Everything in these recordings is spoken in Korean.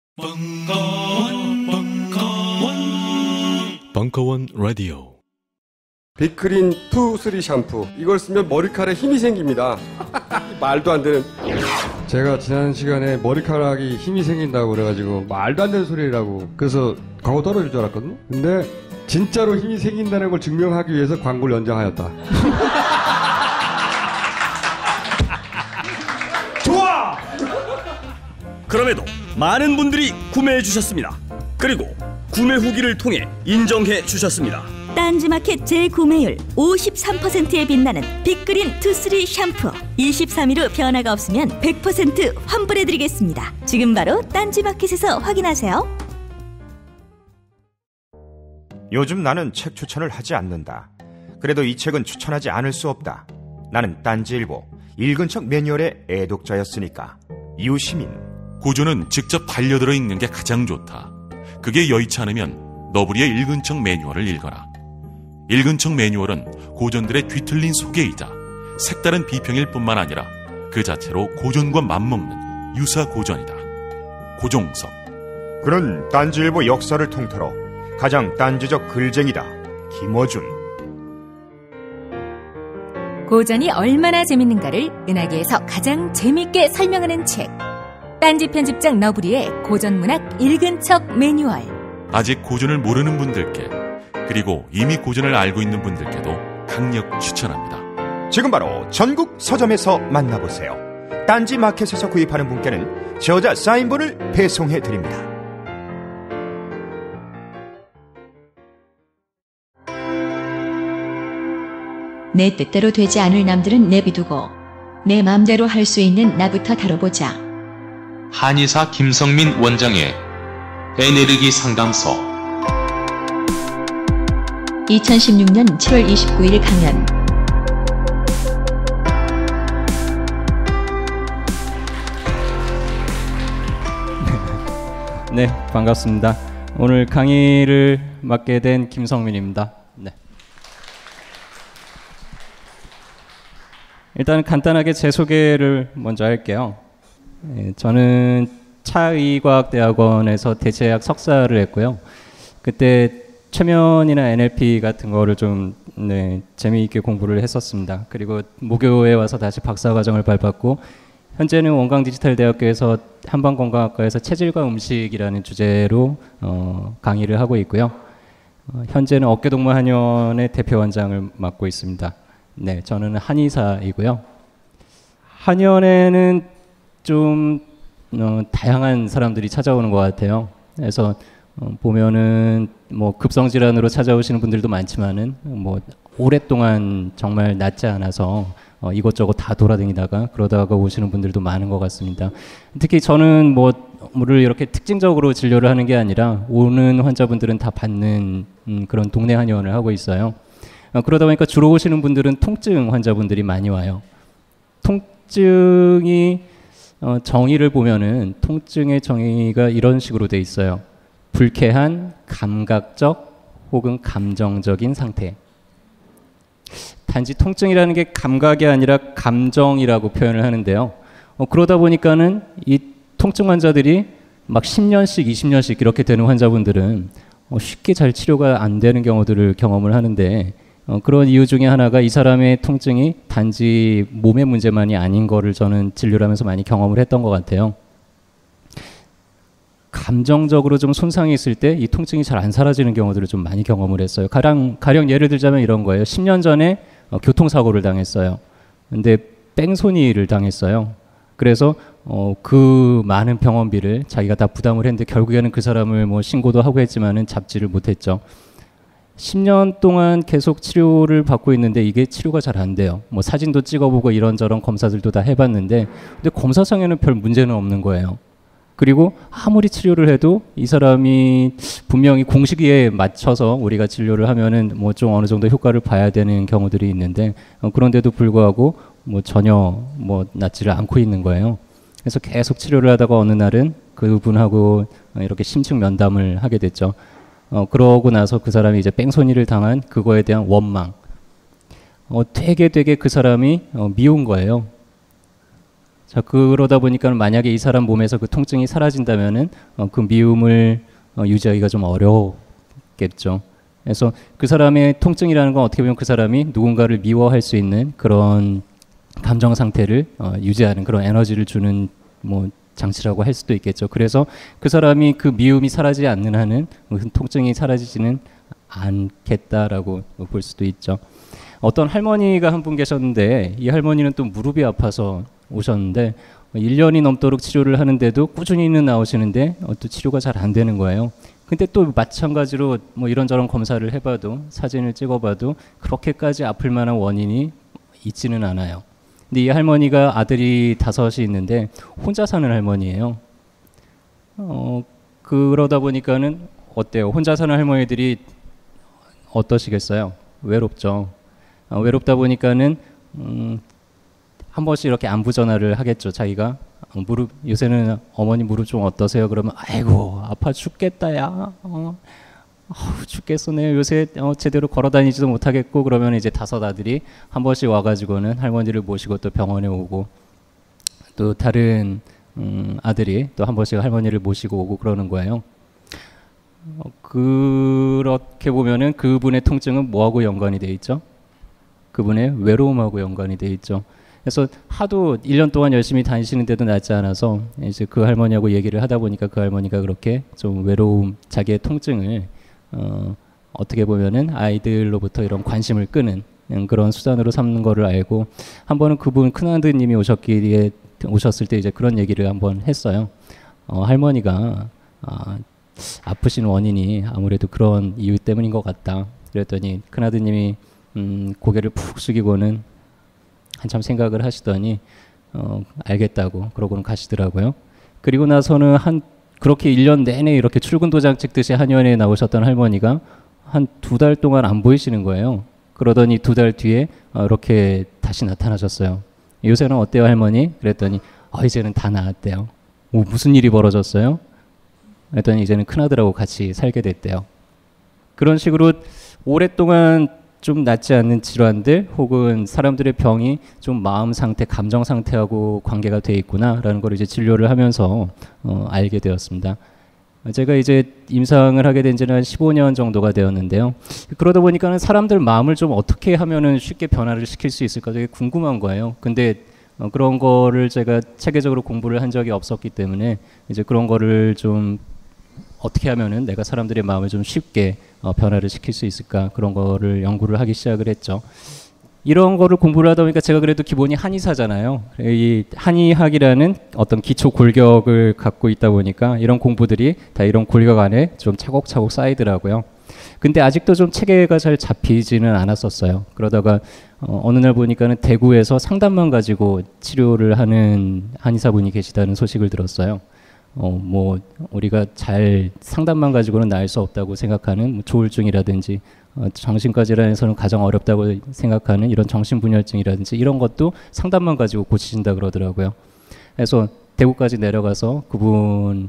벙커원 라디오. 빅그린 투 쓰리 샴푸, 이걸 쓰면 머리카락에 힘이 생깁니다. 말도 안 되는. 제가 지난 시간에 머리카락이 힘이 생긴다고 그래가지고 말도 안 되는 소리라고, 그래서 광고 떨어질 줄 알았거든요. 근데 진짜로 힘이 생긴다는 걸 증명하기 위해서 광고를 연장하였다. 좋아! 그럼에도 많은 분들이 구매해 주셨습니다. 그리고 구매 후기를 통해 인정해 주셨습니다. 딴지마켓 재구매율 53%에 빛나는 빅그린 투쓰리 샴푸, 23일 후 변화가 없으면 100% 환불해드리겠습니다. 지금 바로 딴지마켓에서 확인하세요. 요즘 나는 책 추천을 하지 않는다. 그래도 이 책은 추천하지 않을 수 없다. 나는 딴지일보 읽은 척 매뉴얼의 애독자였으니까. 이웃시민. 고전은 직접 반려들어 읽는 게 가장 좋다. 그게 여의치 않으면 너부리의 읽은 척 매뉴얼을 읽어라. 읽은 척 매뉴얼은 고전들의 뒤틀린 소개이자 색다른 비평일 뿐만 아니라 그 자체로 고전과 맞먹는 유사 고전이다. 고종석. 그는 딴지일보 역사를 통틀어 가장 딴지적 글쟁이다. 김어준. 고전이 얼마나 재밌는가를 은하계에서 가장 재밌게 설명하는 책. 딴지 편집장 너부리의 고전문학 읽은 척 매뉴얼. 아직 고전을 모르는 분들께, 그리고 이미 고전을 알고 있는 분들께도 강력 추천합니다. 지금 바로 전국 서점에서 만나보세요. 딴지 마켓에서 구입하는 분께는 저자 사인본을 배송해드립니다. 내 뜻대로 되지 않을 남들은 내비두고 내 맘대로 할 수 있는 나부터 다뤄보자. 한의사 김성민 원장의 에네르기 상담소. 2016년 7월 29일 강연. 네, 반갑습니다. 오늘 강의를 맡게 된 김성민입니다. 네. 일단 간단하게 제 소개를 먼저 할게요. 저는 차의과학대학원에서 대체학 석사를 했고요. 그때 최면이나 NLP 같은 거를 좀 재미있게 공부를 했었습니다. 그리고 모교에 와서 다시 박사과정을 밟았고, 현재는 원광디지털대학교에서 한방건강학과에서 체질과 음식이라는 주제로 강의를 하고 있고요. 현재는 어깨동무한의원의 대표원장을 맡고 있습니다. 네, 저는 한의사이고요. 한의원에는 좀 다양한 사람들이 찾아오는 것 같아요. 그래서 보면은 뭐 급성질환으로 찾아오시는 분들도 많지만은 뭐 오랫동안 정말 낫지 않아서 이것저것 다 돌아다니다가 그러다가 오시는 분들도 많은 것 같습니다. 특히 저는 뭐를 이렇게 특징적으로 진료를 하는 게 아니라 오는 환자분들은 다 받는 그런 동네 한의원을 하고 있어요. 그러다 보니까 주로 오시는 분들은 통증 환자분들이 많이 와요. 통증이 정의를 보면은 통증의 정의가 이런 식으로 돼 있어요. 불쾌한 감각적 혹은 감정적인 상태. 단지 통증이라는 게 감각이 아니라 감정이라고 표현을 하는데요. 그러다 보니까는 이 통증 환자들이 막 10년씩 20년씩 이렇게 되는 환자분들은 쉽게 잘 치료가 안 되는 경우들을 경험을 하는데, 그런 이유 중에 하나가 이 사람의 통증이 단지 몸의 문제만이 아닌 거를 저는 진료를 하면서 많이 경험을 했던 것 같아요. 감정적으로 좀 손상이 있을 때 이 통증이 잘 안 사라지는 경우들을 좀 많이 경험을 했어요. 가령 예를 들자면 이런 거예요. 10년 전에 교통사고를 당했어요. 근데 뺑소니를 당했어요. 그래서 그 많은 병원비를 자기가 다 부담을 했는데 결국에는 그 사람을 뭐 신고도 하고 했지만은 잡지를 못했죠. 10년 동안 계속 치료를 받고 있는데 이게 치료가 잘 안 돼요. 뭐 사진도 찍어보고 이런저런 검사들도 다 해봤는데, 근데 검사상에는 별 문제는 없는 거예요. 그리고 아무리 치료를 해도 이 사람이 분명히 공식에 맞춰서 우리가 진료를 하면은 뭐 좀 어느 정도 효과를 봐야 되는 경우들이 있는데, 그런데도 불구하고 뭐 전혀 뭐 낫지를 않고 있는 거예요. 그래서 계속 치료를 하다가 어느 날은 그분하고 이렇게 심층 면담을 하게 됐죠. 그러고 나서 그 사람이 이제 뺑소니를 당한 그거에 대한 원망. 되게 그 사람이 미운 거예요. 자, 그러다 보니까 만약에 이 사람 몸에서 그 통증이 사라진다면은 그 미움을 유지하기가 좀 어렵겠죠. 그래서 그 사람의 통증이라는 건 어떻게 보면 그 사람이 누군가를 미워할 수 있는 그런 감정 상태를 유지하는 그런 에너지를 주는 뭐 장치라고 할 수도 있겠죠. 그래서 그 사람이 그 미움이 사라지지 않는 한은 그 통증이 사라지지는 않겠다라고 볼 수도 있죠. 어떤 할머니가 한 분 계셨는데 이 할머니는 또 무릎이 아파서 오셨는데 1년이 넘도록 치료를 하는데도 꾸준히는 나오시는데 또 치료가 잘 안 되는 거예요. 근데 또 마찬가지로 뭐 이런저런 검사를 해봐도 사진을 찍어봐도 그렇게까지 아플 만한 원인이 있지는 않아요. 근데 이 할머니가 아들이 5이 있는데 혼자 사는 할머니예요. 그러다 보니까는 어때요? 혼자 사는 할머니들이 어떠시겠어요? 외롭죠. 외롭다 보니까는 한 번씩 이렇게 안부 전화를 하겠죠. 자기가 무릎 요새는 어머니 무릎 좀 어떠세요? 그러면 아이고 아파 죽겠다 야. 죽겠어. 내 요새 제대로 걸어다니지도 못하겠고 그러면 이제 5 아들이 한 번씩 와가지고는 할머니를 모시고 또 병원에 오고 또 다른 아들이 또 한 번씩 할머니를 모시고 오고 그러는 거예요. 그렇게 보면은 그분의 통증은 뭐하고 연관이 돼 있죠? 그분의 외로움하고 연관이 돼 있죠. 그래서 하도 1년 동안 열심히 다니시는데도 낫지 않아서 이제 그 할머니하고 얘기를 하다 보니까 그 할머니가 그렇게 좀 외로움, 자기의 통증을 어떻게 보면은 아이들로부터 이런 관심을 끄는 그런 수단으로 삼는 거를 알고 한 번은 그분 큰아드님이 오셨을 때 이제 그런 얘기를 한번 했어요. 할머니가 아프신 원인이 아무래도 그런 이유 때문인 것 같다. 그랬더니 큰아드님이 고개를 푹 숙이고는 한참 생각을 하시더니 알겠다고 그러고는 가시더라고요. 그리고 나서는 그렇게 1년 내내 이렇게 출근 도장 찍듯이 한의원에 나오셨던 할머니가 한 2달 동안 안 보이시는 거예요. 그러더니 2달 뒤에 이렇게 다시 나타나셨어요. 요새는 어때요 할머니? 그랬더니 이제는 다 나았대요. 무슨 일이 벌어졌어요? 그랬더니 이제는 큰아들하고 같이 살게 됐대요. 그런 식으로 오랫동안 좀 낫지 않는 질환들 혹은 사람들의 병이 좀 마음 상태, 감정 상태하고 관계가 돼 있구나라는 걸 이제 진료를 하면서 알게 되었습니다. 제가 이제 임상을 하게 된 지는 한 15년 정도가 되었는데요. 그러다 보니까는 사람들 마음을 좀 어떻게 하면은 쉽게 변화를 시킬 수 있을까 되게 궁금한 거예요. 근데 그런 거를 제가 체계적으로 공부를 한 적이 없었기 때문에 이제 그런 거를 좀 어떻게 하면은 내가 사람들의 마음을 좀 쉽게 변화를 시킬 수 있을까 그런 거를 연구를 하기 시작을 했죠. 이런 거를 공부를 하다 보니까 제가 그래도 기본이 한의사잖아요. 이 한의학이라는 어떤 기초 골격을 갖고 있다 보니까 이런 공부들이 다 이런 골격 안에 좀 차곡차곡 쌓이더라고요. 근데 아직도 좀 체계가 잘 잡히지는 않았었어요. 그러다가 어느 날 보니까는 대구에서 상담만 가지고 치료를 하는 한의사분이 계시다는 소식을 들었어요. 뭐 우리가 잘 상담만 가지고는 나을 수 없다고 생각하는 뭐 조울증이라든지 정신과 질환에서는 가장 어렵다고 생각하는 이런 정신분열증이라든지 이런 것도 상담만 가지고 고치신다 그러더라고요. 그래서 대구까지 내려가서 그분하고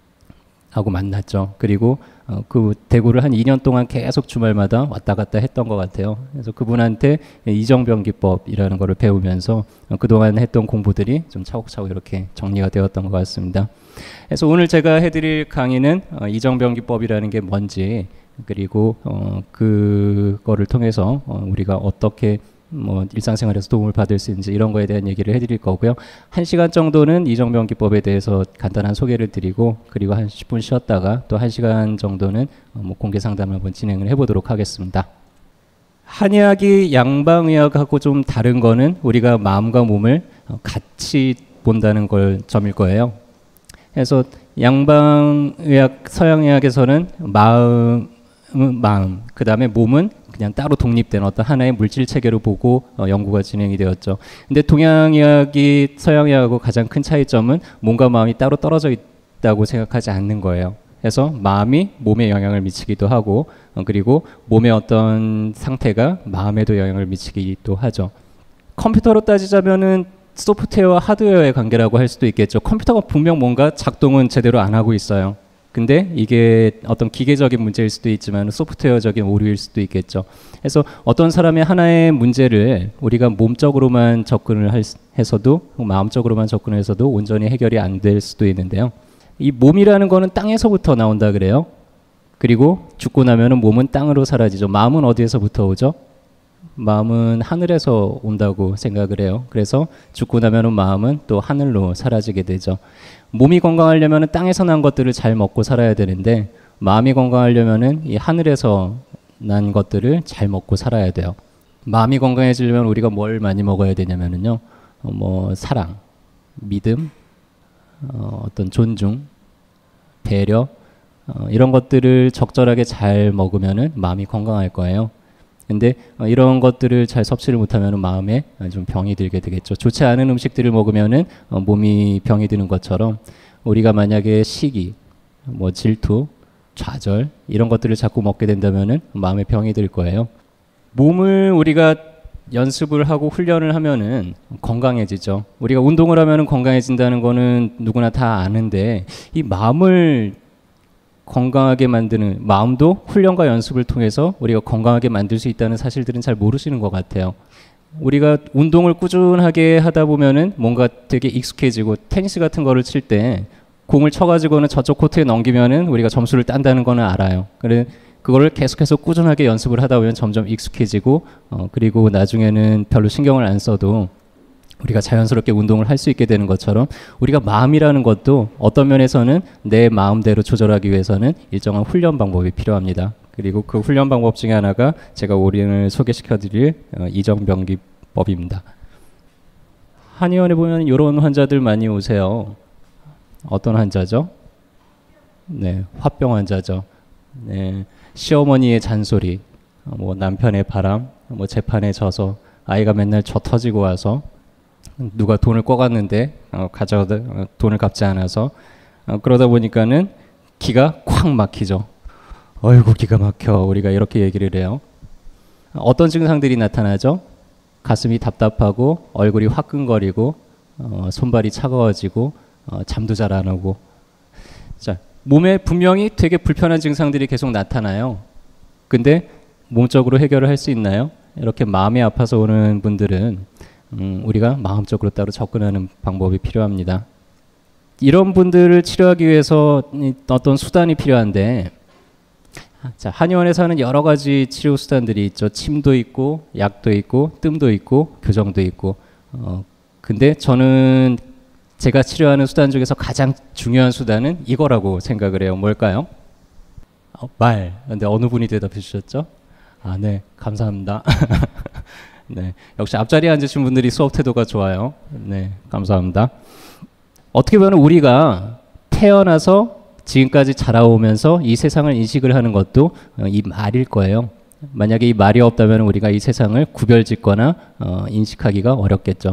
만났죠. 그리고 그 대구를 한 2년 동안 계속 주말마다 왔다 갔다 했던 것 같아요. 그래서 그분한테 이정병기법이라는 거를 배우면서 그동안 했던 공부들이 좀 차곡차곡 이렇게 정리가 되었던 것 같습니다. 그래서 오늘 제가 해드릴 강의는 이정병기법이라는 게 뭔지 그리고 그거를 통해서 우리가 어떻게 뭐 일상생활에서 도움을 받을 수 있는지 이런 거에 대한 얘기를 해드릴 거고요. 1시간 정도는 이정병기법에 대해서 간단한 소개를 드리고 그리고 한 10분 쉬었다가 또 1시간 정도는 뭐 공개 상담을 한번 진행을 해보도록 하겠습니다. 한의학이 양방의학하고 좀 다른 거는 우리가 마음과 몸을 같이 본다는 점일 거예요. 그래서 양방의학, 서양의학에서는 마음, 그 다음에 몸은 그냥 따로 독립된 어떤 하나의 물질 체계로 보고 연구가 진행이 되었죠. 근데 동양의학이 서양의학하고 가장 큰 차이점은 몸과 마음이 따로 떨어져 있다고 생각하지 않는 거예요. 그래서 마음이 몸에 영향을 미치기도 하고 그리고 몸의 어떤 상태가 마음에도 영향을 미치기도 하죠. 컴퓨터로 따지자면은 소프트웨어와 하드웨어의 관계라고 할 수도 있겠죠. 컴퓨터가 분명 뭔가 작동은 제대로 안 하고 있어요. 근데 이게 어떤 기계적인 문제일 수도 있지만 소프트웨어적인 오류일 수도 있겠죠. 그래서 어떤 사람의 하나의 문제를 우리가 몸적으로만 접근을 해서도 마음적으로만 접근을 해서도 온전히 해결이 안 될 수도 있는데요. 이 몸이라는 거는 땅에서부터 나온다 그래요. 그리고 죽고 나면은 몸은 땅으로 사라지죠. 마음은 어디에서부터 오죠? 마음은 하늘에서 온다고 생각을 해요. 그래서 죽고 나면은 마음은 또 하늘로 사라지게 되죠. 몸이 건강하려면 땅에서 난 것들을 잘 먹고 살아야 되는데 마음이 건강하려면 이 하늘에서 난 것들을 잘 먹고 살아야 돼요. 마음이 건강해지려면 우리가 뭘 많이 먹어야 되냐면요, 사랑, 믿음, 어떤 존중, 배려, 이런 것들을 적절하게 잘 먹으면은 마음이 건강할 거예요. 근데 이런 것들을 잘 섭취를 못하면 마음에 좀 병이 들게 되겠죠. 좋지 않은 음식들을 먹으면은 몸이 병이 드는 것처럼 우리가 만약에 시기, 질투, 좌절 이런 것들을 자꾸 먹게 된다면은 마음에 병이 들 거예요. 몸을 우리가 연습을 하고 훈련을 하면은 건강해지죠. 우리가 운동을 하면은 건강해진다는 거는 누구나 다 아는데 이 마음을 건강하게 만드는 마음도 훈련과 연습을 통해서 우리가 건강하게 만들 수 있다는 사실들은 잘 모르시는 것 같아요. 우리가 운동을 꾸준하게 하다 보면은 뭔가 되게 익숙해지고 테니스 같은 거를 칠 때 공을 쳐가지고는 저쪽 코트에 넘기면은 우리가 점수를 딴다는 거는 알아요. 그래 그거를 계속해서 꾸준하게 연습을 하다 보면 점점 익숙해지고 그리고 나중에는 별로 신경을 안 써도 우리가 자연스럽게 운동을 할 수 있게 되는 것처럼 우리가 마음이라는 것도 어떤 면에서는 내 마음대로 조절하기 위해서는 일정한 훈련 방법이 필요합니다. 그리고 그 훈련 방법 중에 하나가 제가 오늘 소개시켜드릴 이정병기법입니다. 한의원에 보면 이런 환자들 많이 오세요. 어떤 환자죠? 네, 화병 환자죠. 네, 시어머니의 잔소리, 남편의 바람, 재판에 져서 아이가 맨날 져 터지고 와서 누가 돈을 꿔갔는데 돈을 갚지 않아서 그러다 보니까는 기가 콱 막히죠. 어이구 기가 막혀. 우리가 이렇게 얘기를 해요. 어떤 증상들이 나타나죠? 가슴이 답답하고 얼굴이 화끈거리고 손발이 차가워지고 잠도 잘 안 오고. 자, 몸에 분명히 되게 불편한 증상들이 계속 나타나요. 근데 몸적으로 해결을 할 수 있나요? 이렇게 마음이 아파서 오는 분들은 우리가 마음적으로 따로 접근하는 방법이 필요합니다. 이런 분들을 치료하기 위해서 어떤 수단이 필요한데, 자, 한의원에서 하는 여러 가지 치료 수단들이 있죠. 침도 있고, 약도 있고, 뜸도 있고, 교정도 있고. 근데 저는 제가 치료하는 수단 중에서 가장 중요한 수단은 이거라고 생각을 해요. 뭘까요? 말. 근데 어느 분이 대답해 주셨죠? 아, 네, 감사합니다. 네, 역시 앞자리에 앉으신 분들이 수업 태도가 좋아요. 네, 감사합니다. 어떻게 보면 우리가 태어나서 지금까지 자라오면서 이 세상을 인식을 하는 것도 이 말일 거예요. 만약에 이 말이 없다면 우리가 이 세상을 구별짓거나 인식하기가 어렵겠죠.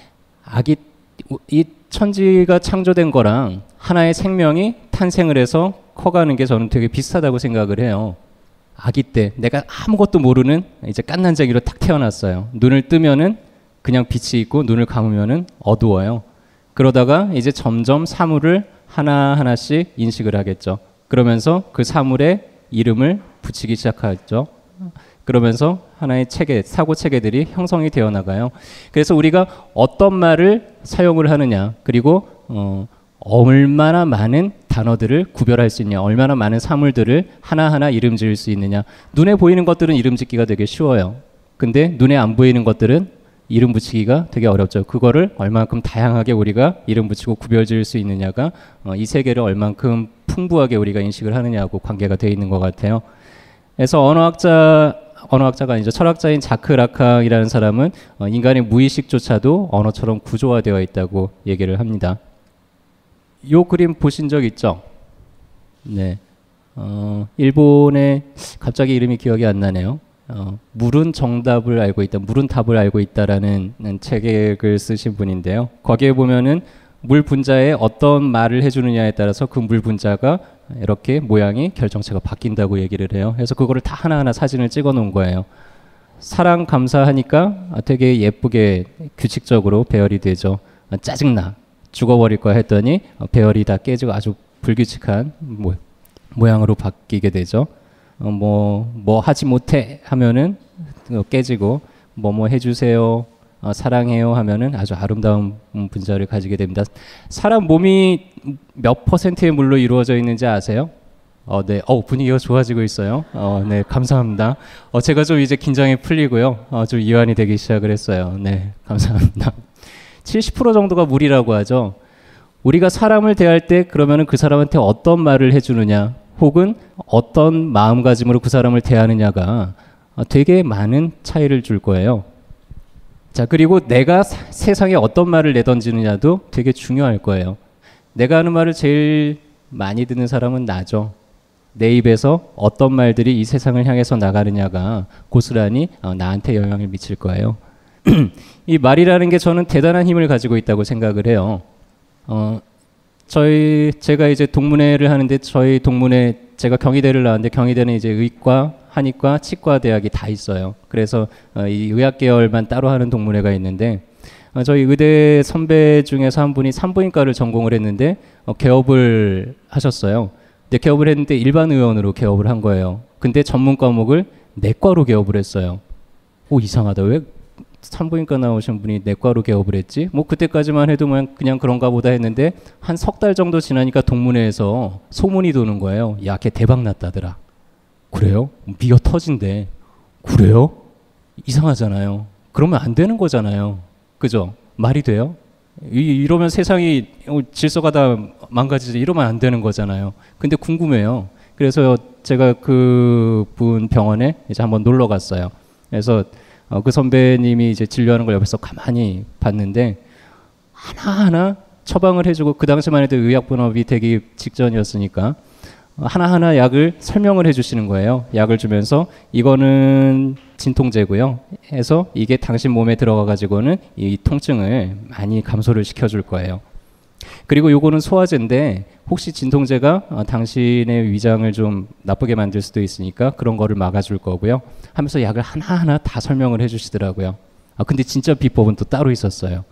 이 천지가 창조된 거랑 하나의 생명이 탄생을 해서 커가는 게 저는 되게 비슷하다고 생각을 해요. 아기 때 내가 아무것도 모르는 이제 갓난쟁이로 딱 태어났어요. 눈을 뜨면은 그냥 빛이 있고 눈을 감으면은 어두워요. 그러다가 이제 점점 사물을 하나하나씩 인식을 하겠죠. 그러면서 그 사물에 이름을 붙이기 시작하죠. 그러면서 하나의 체계, 사고 체계들이 형성이 되어 나가요. 그래서 우리가 어떤 말을 사용을 하느냐, 그리고 얼마나 많은 단어들을 구별할 수 있냐, 얼마나 많은 사물들을 하나하나 이름 지을 수 있느냐. 눈에 보이는 것들은 이름 짓기가 되게 쉬워요. 근데 눈에 안 보이는 것들은 이름 붙이기가 되게 어렵죠. 그거를 얼만큼 다양하게 우리가 이름 붙이고 구별 지을 수 있느냐가 이 세계를 얼만큼 풍부하게 우리가 인식을 하느냐하고 관계가 되어 있는 것 같아요. 그래서 언어학자가 아니죠. 철학자인 자크 라캉이라는 사람은 인간의 무의식조차도 언어처럼 구조화되어 있다고 얘기를 합니다. 요 그림 보신 적 있죠? 네. 일본의 갑자기 이름이 기억이 안 나네요. 물은 정답을 알고 있다, 물은 답을 알고 있다라는 책을 쓰신 분인데요. 거기에 보면은 물 분자에 어떤 말을 해주느냐에 따라서 그 물 분자가 이렇게 모양이 결정체가 바뀐다고 얘기를 해요. 그래서 그거를 다 하나하나 사진을 찍어 놓은 거예요. 사랑 감사하니까 되게 예쁘게 규칙적으로 배열이 되죠. 짜증나, 죽어버릴 거야 했더니 배열이 다 깨지고 아주 불규칙한 모양으로 바뀌게 되죠. 뭐 하지 못해 하면은 깨지고 뭐 해주세요, 사랑해요 하면은 아주 아름다운 분자를 가지게 됩니다. 사람 몸이 몇 퍼센트의 물로 이루어져 있는지 아세요? 네. 분위기가 좋아지고 있어요. 네, 감사합니다. 제가 좀 이제 긴장이 풀리고요. 좀 이완이 되기 시작을 했어요. 네, 감사합니다. 70% 정도가 물이라고 하죠. 우리가 사람을 대할 때 그러면은 그 사람한테 어떤 말을 해주느냐, 혹은 어떤 마음가짐으로 그 사람을 대하느냐가 되게 많은 차이를 줄 거예요. 자, 그리고 내가 세상에 어떤 말을 내던지느냐도 되게 중요할 거예요. 내가 하는 말을 제일 많이 듣는 사람은 나죠. 내 입에서 어떤 말들이 이 세상을 향해서 나가느냐가 고스란히 나한테 영향을 미칠 거예요. 이 말이라는 게 저는 대단한 힘을 가지고 있다고 생각을 해요. 제가 이제 동문회를 하는데 저희 동문회, 제가 경희대를 나왔는데 경희대는 이제 의과, 한의과, 치과 대학이 다 있어요. 그래서 이 의학 계열만 따로 하는 동문회가 있는데 저희 의대 선배 중에서 한 분이 산부인과를 전공을 했는데 개업을 하셨어요. 근데 개업을 했는데 일반 의원으로 개업을 한 거예요. 근데 전문 과목을 내과로 개업을 했어요. 이상하다. 왜 산부인과 나오신 분이 내과로 개업을 했지? 그때까지만 해도 그냥 그런가 보다 했는데 한 석 달 정도 지나니까 동문회에서 소문이 도는 거예요. 야, 걔 대박 났다더라. 그래요? 미어 터진대. 그래요? 이상하잖아요. 그러면 안 되는 거잖아요. 그죠? 말이 돼요? 이러면 세상이 질서가 다 망가지지. 이러면 안 되는 거잖아요. 근데 궁금해요. 그래서 제가 그분 병원에 이제 한번 놀러 갔어요. 그래서 그 선배님이 이제 진료하는 걸 옆에서 가만히 봤는데 하나하나 처방을 해주고, 그 당시만 해도 의약분업이 되기 직전이었으니까 하나하나 약을 설명을 해주시는 거예요. 약을 주면서 이거는 진통제고요 해서 이게 당신 몸에 들어가 가지고는 이 통증을 많이 감소를 시켜줄 거예요. 그리고 요거는 소화제인데 혹시 진통제가 당신의 위장을 좀 나쁘게 만들 수도 있으니까 그런 거를 막아줄 거고요 하면서 약을 하나하나 다 설명을 해주시더라고요. 근데 진짜 비법은 또 따로 있었어요.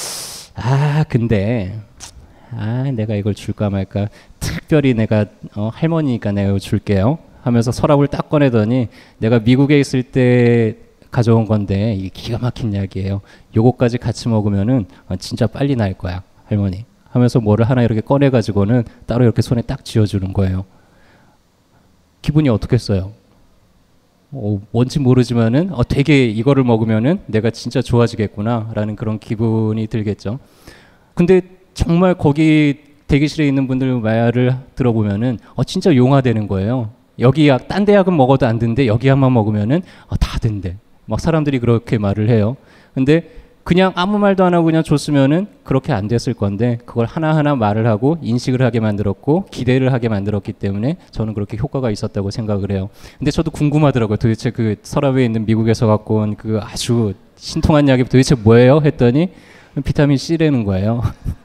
근데 내가 이걸 줄까 말까, 특별히 내가 할머니니까 내가 이거 줄게요 하면서 서랍을 딱 꺼내더니 내가 미국에 있을 때 가져온 건데 이게 기가 막힌 약이에요. 요거까지 같이 먹으면은 진짜 빨리 날 거야 할머니 하면서 뭐를 하나 이렇게 꺼내가지고는 따로 이렇게 손에 딱 쥐어주는 거예요. 기분이 어떻겠어요? 뭔지 모르지만은 되게 이거를 먹으면은 내가 진짜 좋아지겠구나 라는 그런 기분이 들겠죠. 근데 정말 거기 대기실에 있는 분들 말을 들어보면은 진짜 용화되는 거예요. 여기 약, 딴 데 약은 먹어도 안 된대, 여기 약만 먹으면은 다 된대. 막 사람들이 그렇게 말을 해요. 근데 그냥 아무 말도 안 하고 그냥 줬으면은 그렇게 안 됐을 건데 그걸 하나하나 말을 하고 인식을 하게 만들었고 기대를 하게 만들었기 때문에 저는 그렇게 효과가 있었다고 생각을 해요. 근데 저도 궁금하더라고요. 도대체 그 서랍에 있는 미국에서 갖고 온 그 아주 신통한 약이 도대체 뭐예요? 했더니 비타민 C라는 거예요.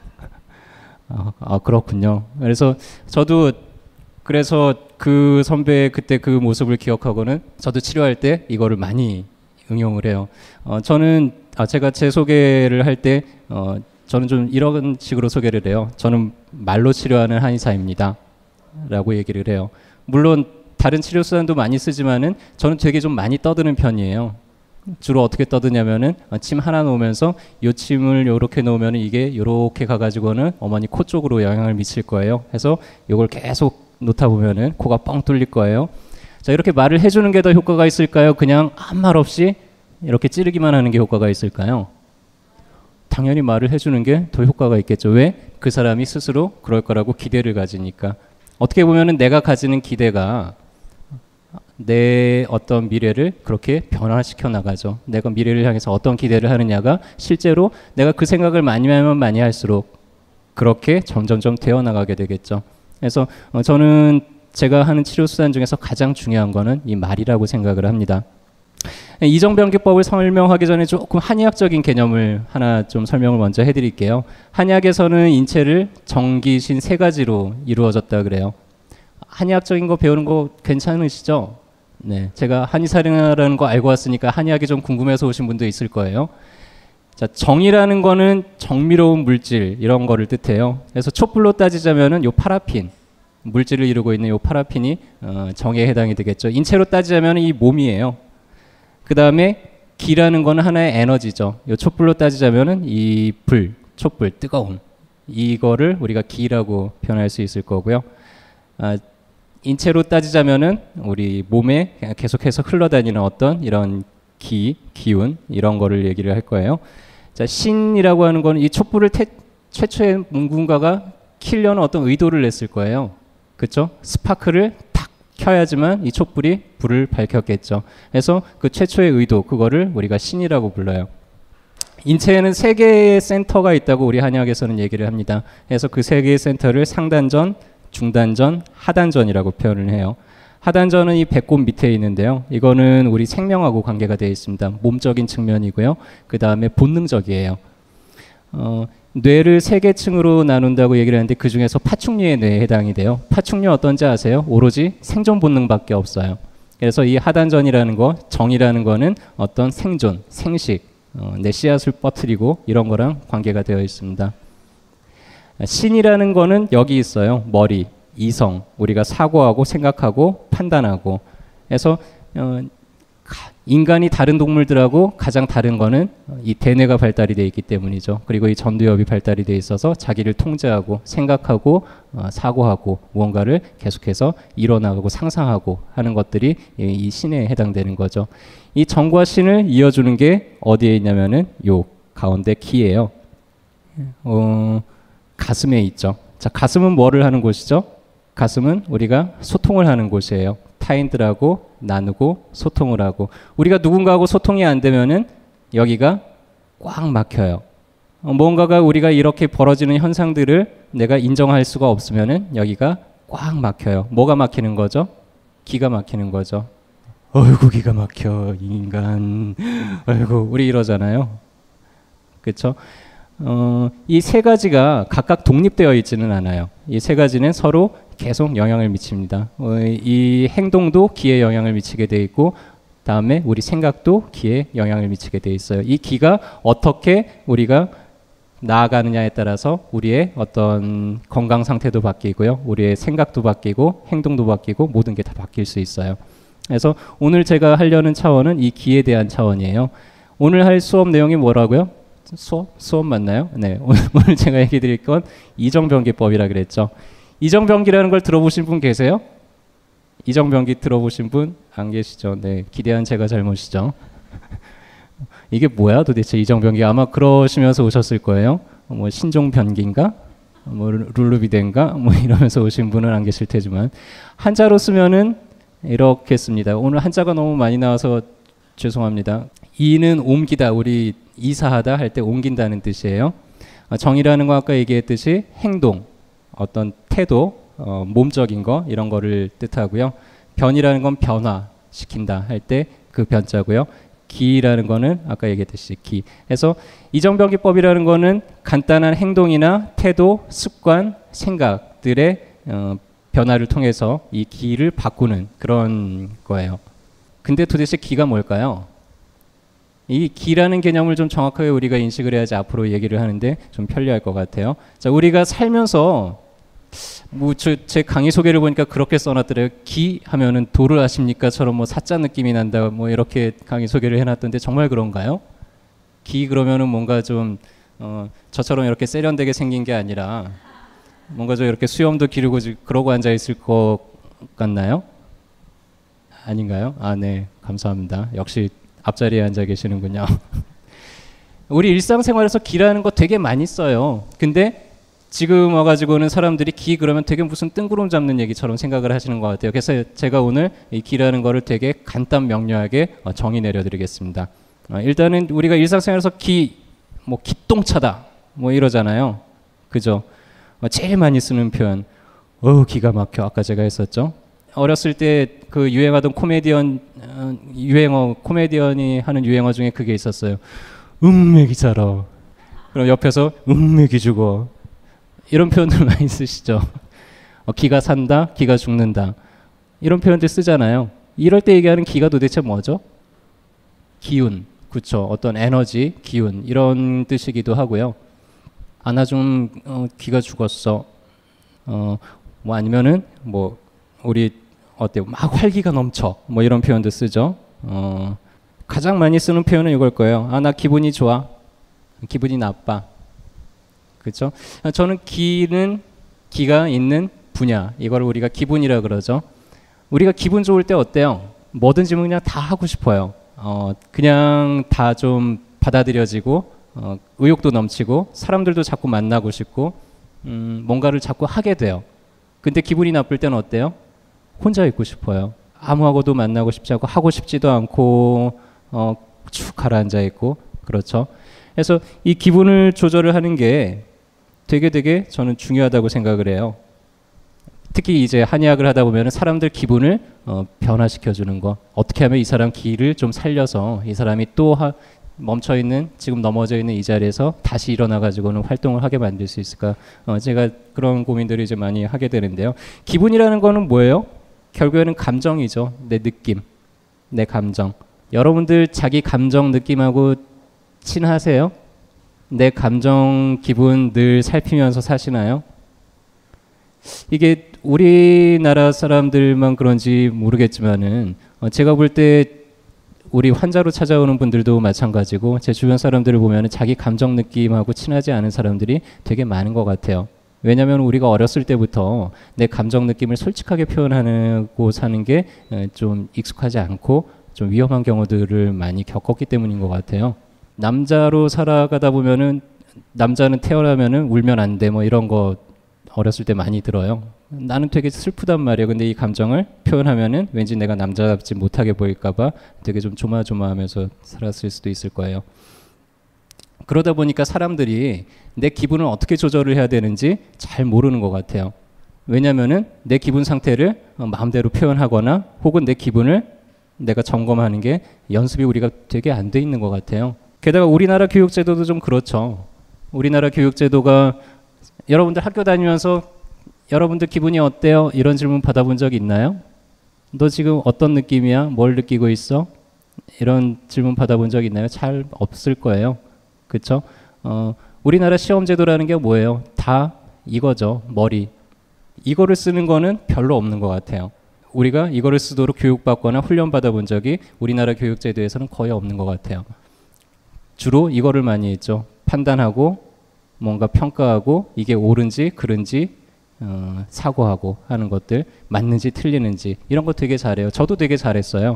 그렇군요. 그래서 저도 그래서 그 선배의 그때 그 모습을 기억하고는 저도 치료할 때 이거를 많이 응용을 해요. 저는 제가 제 소개를 할 때 저는 좀 이런 식으로 소개를 해요. 저는 말로 치료하는 한의사입니다 라고 얘기를 해요. 물론 다른 치료 수단도 많이 쓰지만은 저는 되게 좀 많이 떠드는 편이에요. 주로 어떻게 떠드냐면은 침 하나 놓으면서 요 침을 요렇게 놓으면 이게 요렇게 가가지고는 어머니 코 쪽으로 영향을 미칠 거예요. 해서 요걸 계속 놓다 보면은 코가 뻥 뚫릴 거예요. 자, 이렇게 말을 해주는 게 더 효과가 있을까요? 그냥 아무 말 없이 이렇게 찌르기만 하는 게 효과가 있을까요? 당연히 말을 해주는 게 더 효과가 있겠죠. 왜? 그 사람이 스스로 그럴 거라고 기대를 가지니까. 어떻게 보면은 내가 가지는 기대가 내 어떤 미래를 그렇게 변화시켜 나가죠. 내가 미래를 향해서 어떤 기대를 하느냐가 실제로 내가 그 생각을 많이 하면 많이 할수록 그렇게 점점점 되어 나가게 되겠죠. 그래서 저는 제가 하는 치료 수단 중에서 가장 중요한 거는 이 말이라고 생각을 합니다. 이정병기법을 설명하기 전에 조금 한의학적인 개념을 하나 좀 설명을 먼저 해드릴게요. 한의학에서는 인체를 정기신 3가지로 이루어졌다 그래요. 한의학적인 거 배우는 거 괜찮으시죠? 네, 제가 한의사라는 거 알고 왔으니까 한의학이 좀 궁금해서 오신 분도 있을 거예요. 자, 정이라는 거는 정미로운 물질 이런 거를 뜻해요. 그래서 촛불로 따지자면은 요 파라핀, 물질을 이루고 있는 이 파라핀이 정에 해당이 되겠죠. 인체로 따지자면 이 몸이에요. 그 다음에 기라는 거는 하나의 에너지죠. 이 촛불로 따지자면은 이 불, 촛불, 뜨거움, 이거를 우리가 기라고 표현할 수 있을 거고요. 인체로 따지자면은 우리 몸에 계속해서 흘러다니는 어떤 이런 기운 이런 거를 얘기를 할 거예요. 자, 신이라고 하는 거는 이 촛불을 최초에 누군가가 키려는 어떤 의도를 냈을 거예요. 그렇죠? 스파크를 탁 켜야지만 이 촛불이 불을 밝혔겠죠. 그래서 그 최초의 의도, 그거를 우리가 신이라고 불러요. 인체에는 3개의 센터가 있다고 우리 한의학에서는 얘기를 합니다. 그래서 그 3개의 센터를 상단전, 중단전, 하단전이라고 표현을 해요. 하단전은 이 배꼽 밑에 있는데요. 이거는 우리 생명하고 관계가 되어 있습니다. 몸적인 측면이고요. 그 다음에 본능적이에요. 뇌를 3개층으로 나눈다고 얘기를 하는데 그 중에서 파충류의 뇌에 해당이 돼요. 파충류 어떤지 아세요? 오로지 생존 본능밖에 없어요. 그래서 이 하단전이라는 거, 정이라는 거는 어떤 생존, 생식, 내 씨앗을 뻗뜨리고 이런 거랑 관계가 되어 있습니다. 신이라는 거는 여기 있어요. 머리, 이성, 우리가 사고하고 생각하고 판단하고. 그래서 인간이 다른 동물들하고 가장 다른 거는 이 대뇌가 발달이 되어 있기 때문이죠. 그리고 이 전두엽이 발달이 되어 있어서 자기를 통제하고 생각하고 사고하고 무언가를 계속해서 이뤄나가고 상상하고 하는 것들이 이 신에 해당되는 거죠. 이 정과 신을 이어주는 게 어디에 있냐면은 요 가운데 기예요. 가슴에 있죠. 자, 가슴은 뭐를 하는 곳이죠? 가슴은 우리가 소통을 하는 곳이에요. 타인들하고 나누고 소통을 하고. 우리가 누군가하고 소통이 안 되면은 여기가 꽉 막혀요. 뭔가가 우리가 이렇게 벌어지는 현상들을 내가 인정할 수가 없으면은 여기가 꽉 막혀요. 뭐가 막히는 거죠? 기가 막히는 거죠. 어이구 기가 막혀 인간. 아이고 우리 이러잖아요. 그렇죠? 이 3가지가 각각 독립되어 있지는 않아요. 이 3가지는 서로 계속 영향을 미칩니다. 이 행동도 기에 영향을 미치게 돼 있고, 다음에 우리 생각도 기에 영향을 미치게 돼 있어요. 이 기가 어떻게 우리가 나아가느냐에 따라서 우리의 어떤 건강 상태도 바뀌고요, 우리의 생각도 바뀌고 행동도 바뀌고 모든 게 다 바뀔 수 있어요. 그래서 오늘 제가 하려는 차원은 이 기에 대한 차원이에요. 오늘 할 수업 내용이 뭐라고요? 수업 맞나요? 네, 오늘 제가 얘기 드릴 건 이정변기법이라 그랬죠. 이정변기라는 걸 들어보신 분 계세요? 이정변기 들어보신 분 안 계시죠? 네, 기대한 제가 잘못이죠. 이게 뭐야 도대체 이정변기? 아마 그러시면서 오셨을 거예요. 뭐 신종변기인가? 뭐 룰루비덴가? 뭐 이러면서 오신 분은 안 계실 테지만 한자로 쓰면은 이렇게 씁니다. 오늘 한자가 너무 많이 나와서 죄송합니다. 이는 옮기다, 우리 이사하다 할 때 옮긴다는 뜻이에요. 정이라는 거 아까 얘기했듯이 행동, 어떤 태도, 몸적인 거 이런 거를 뜻하고요. 변이라는 건 변화시킨다 할 때 그 변자고요. 기라는 거는 아까 얘기했듯이 기. 그래서 이정변기법이라는 거는 간단한 행동이나 태도, 습관, 생각들의 변화를 통해서 이 기를 바꾸는 그런 거예요. 근데 도대체 기가 뭘까요? 이 기라는 개념을 좀 정확하게 우리가 인식을 해야지 앞으로 얘기를 하는데 좀 편리할 것 같아요. 자, 우리가 살면서 뭐 제 강의 소개를 보니까 그렇게 써놨더래요. 기 하면은 도를 아십니까?처럼 뭐 사자 느낌이 난다 뭐 이렇게 강의 소개를 해놨던데 정말 그런가요? 기 그러면은 뭔가 좀 저처럼 이렇게 세련되게 생긴 게 아니라 뭔가 좀 이렇게 수염도 기르고 그러고 앉아 있을 것 같나요? 아닌가요? 아, 네, 감사합니다. 역시 앞자리에 앉아 계시는군요. 우리 일상생활에서 기라는 거 되게 많이 써요. 근데 지금 와가지고는 사람들이 기 그러면 되게 무슨 뜬구름 잡는 얘기처럼 생각을 하시는 것 같아요. 그래서 제가 오늘 이 기라는 거를 되게 간단 명료하게 정의 내려드리겠습니다. 일단은 우리가 일상생활에서 뭐 기똥차다 뭐 이러잖아요. 그죠? 제일 많이 쓰는 표현, 기가 막혀. 아까 제가 했었죠. 어렸을 때 그 유행하던 코미디언이 하는 유행어 중에 그게 있었어요. 음맥이 자라. 그럼 옆에서 음맥이 죽어. 이런 표현들 많이 쓰시죠. 기가 산다, 기가 죽는다. 이런 표현들 쓰잖아요. 이럴 때 얘기하는 기가 도대체 뭐죠? 기운, 그쵸? 어떤 에너지, 기운 이런 뜻이기도 하고요. 나 좀 기가 죽었어. 뭐 아니면은 뭐 우리 어때요? 막 활기가 넘쳐. 뭐 이런 표현도 쓰죠. 가장 많이 쓰는 표현은 이걸 거예요. 아, 나 기분이 좋아. 기분이 나빠. 그렇죠? 저는 기가 있는 분야. 이걸 우리가 기분이라 그러죠. 우리가 기분 좋을 때 어때요? 뭐든지 그냥 다 하고 싶어요. 그냥 다 좀 받아들여지고 의욕도 넘치고 사람들도 자꾸 만나고 싶고 뭔가를 자꾸 하게 돼요. 근데 기분이 나쁠 때는 어때요? 혼자 있고 싶어요. 아무하고도 만나고 싶지 않고 하고 싶지도 않고 쭉 가라앉아 있고 그렇죠. 그래서 이 기분을 조절을 하는 게 되게 저는 중요하다고 생각을 해요. 특히 이제 한의학을 하다 보면 사람들 기분을 변화시켜 주는 거. 어떻게 하면 이 사람 기를 좀 살려서 이 사람이 또 멈춰 있는 지금 넘어져 있는 이 자리에서 다시 일어나 가지고는 활동을 하게 만들 수 있을까? 제가 그런 고민들을 이제 많이 하게 되는데요. 기분이라는 거는 뭐예요? 결국에는 감정이죠. 내 느낌, 내 감정. 여러분들 자기 감정 느낌하고 친하세요? 내 감정 기분 늘 살피면서 사시나요? 이게 우리나라 사람들만 그런지 모르겠지만은 제가 볼 때 우리 환자로 찾아오는 분들도 마찬가지고 제 주변 사람들을 보면은 자기 감정 느낌하고 친하지 않은 사람들이 되게 많은 것 같아요. 왜냐하면 우리가 어렸을 때부터 내 감정 느낌을 솔직하게 표현하고 사는 게 좀 익숙하지 않고 좀 위험한 경우들을 많이 겪었기 때문인 것 같아요. 남자로 살아가다 보면은 남자는 태어나면은 울면 안 돼 뭐 이런 거 어렸을 때 많이 들어요. 나는 되게 슬프단 말이에요. 근데 이 감정을 표현하면은 왠지 내가 남자답지 못하게 보일까봐 되게 좀 조마조마하면서 살았을 수도 있을 거예요. 그러다 보니까 사람들이 내 기분을 어떻게 조절을 해야 되는지 잘 모르는 것 같아요. 왜냐면은 내 기분 상태를 마음대로 표현하거나 혹은 내 기분을 내가 점검하는 게 연습이 우리가 되게 안 돼 있는 것 같아요. 게다가 우리나라 교육제도도 좀 그렇죠. 우리나라 교육제도가 여러분들 학교 다니면서 여러분들 기분이 어때요? 이런 질문 받아본 적 있나요? 너 지금 어떤 느낌이야? 뭘 느끼고 있어? 이런 질문 받아본 적 있나요? 잘 없을 거예요. 그렇죠? 우리나라 시험제도라는 게 뭐예요? 다 이거죠. 머리. 이거를 쓰는 거는 별로 없는 것 같아요. 우리가 이거를 쓰도록 교육받거나 훈련받아 본 적이 우리나라 교육제도에서는 거의 없는 것 같아요. 주로 이거를 많이 했죠. 판단하고 뭔가 평가하고 이게 옳은지 그른지 사고하고 하는 것들, 맞는지 틀리는지 이런 거 되게 잘해요. 저도 되게 잘했어요.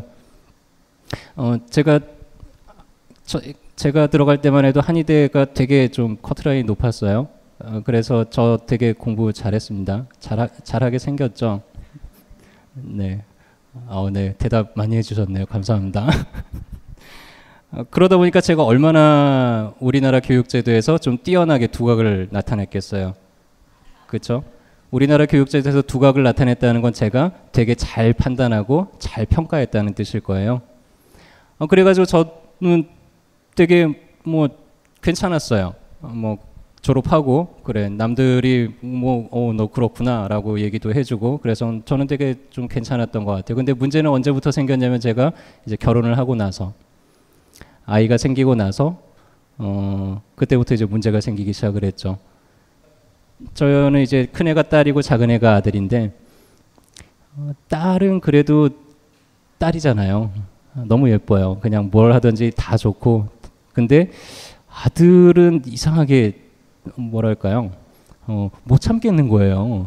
제가 들어갈 때만 해도 한의대가 되게 좀 커트라인이 높았어요. 그래서 저 되게 공부 잘했습니다. 잘하게 생겼죠. 네. 네. 대답 많이 해주셨네요. 감사합니다. 그러다 보니까 제가 얼마나 우리나라 교육제도에서 좀 뛰어나게 두각을 나타냈겠어요. 그렇죠? 우리나라 교육제도에서 두각을 나타냈다는 건 제가 되게 잘 판단하고 잘 평가했다는 뜻일 거예요. 그래가지고 저는 되게 뭐 괜찮았어요. 뭐 졸업하고 그래 남들이 뭐 너 그렇구나라고 얘기도 해주고 그래서 저는 되게 좀 괜찮았던 것 같아요. 근데 문제는 언제부터 생겼냐면 제가 이제 결혼을 하고 나서 아이가 생기고 나서 그때부터 이제 문제가 생기기 시작을 했죠. 저는 이제 큰 애가 딸이고 작은 애가 아들인데 딸은 그래도 딸이잖아요. 너무 예뻐요. 그냥 뭘 하든지 다 좋고. 근데 아들은 이상하게 뭐랄까요? 못 참겠는 거예요.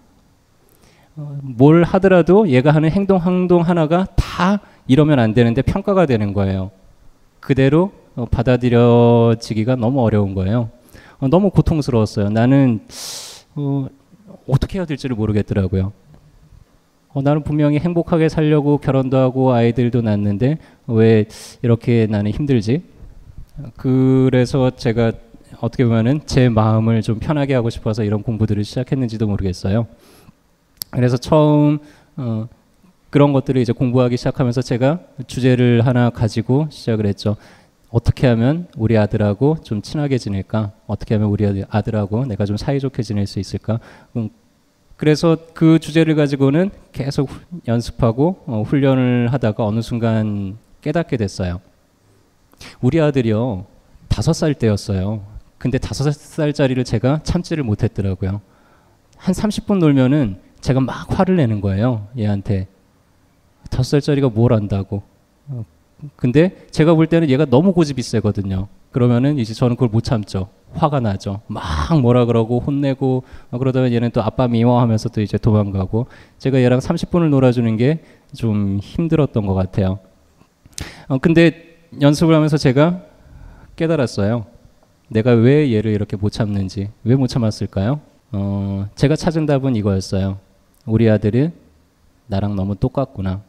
뭘 하더라도 얘가 하는 행동 하나가 다 이러면 안 되는데 평가가 되는 거예요. 그대로 받아들여지기가 너무 어려운 거예요. 너무 고통스러웠어요. 나는 어떻게 해야 될지를 모르겠더라고요. 나는 분명히 행복하게 살려고 결혼도 하고 아이들도 낳았는데 왜 이렇게 나는 힘들지? 그래서 제가 어떻게 보면은 제 마음을 좀 편하게 하고 싶어서 이런 공부들을 시작했는지도 모르겠어요. 그래서 처음 그런 것들을 이제 공부하기 시작하면서 제가 주제를 하나 가지고 시작을 했죠. 어떻게 하면 우리 아들하고 좀 친하게 지낼까? 어떻게 하면 우리 아들하고 내가 좀 사이좋게 지낼 수 있을까? 그래서 그 주제를 가지고는 계속 연습하고 훈련을 하다가 어느 순간 깨닫게 됐어요. 우리 아들이요 5살 때였어요. 근데 5살짜리를 제가 참지를 못했더라고요. 한 30분 놀면은 제가 막 화를 내는 거예요. 얘한테. 5살짜리가 뭘 안다고. 근데 제가 볼 때는 얘가 너무 고집이 세거든요. 그러면은 이제 저는 그걸 못 참죠. 화가 나죠. 막 뭐라 그러고 혼내고 그러다가 얘는 또 아빠 미워하면서 또 이제 도망가고. 제가 얘랑 30분을 놀아주는 게 좀 힘들었던 것 같아요. 근데 연습을 하면서 제가 깨달았어요. 내가 왜 얘를 이렇게 못 참는지. 왜 못 참았을까요? 제가 찾은 답은 이거였어요. 우리 아들은 나랑 너무 똑같구나.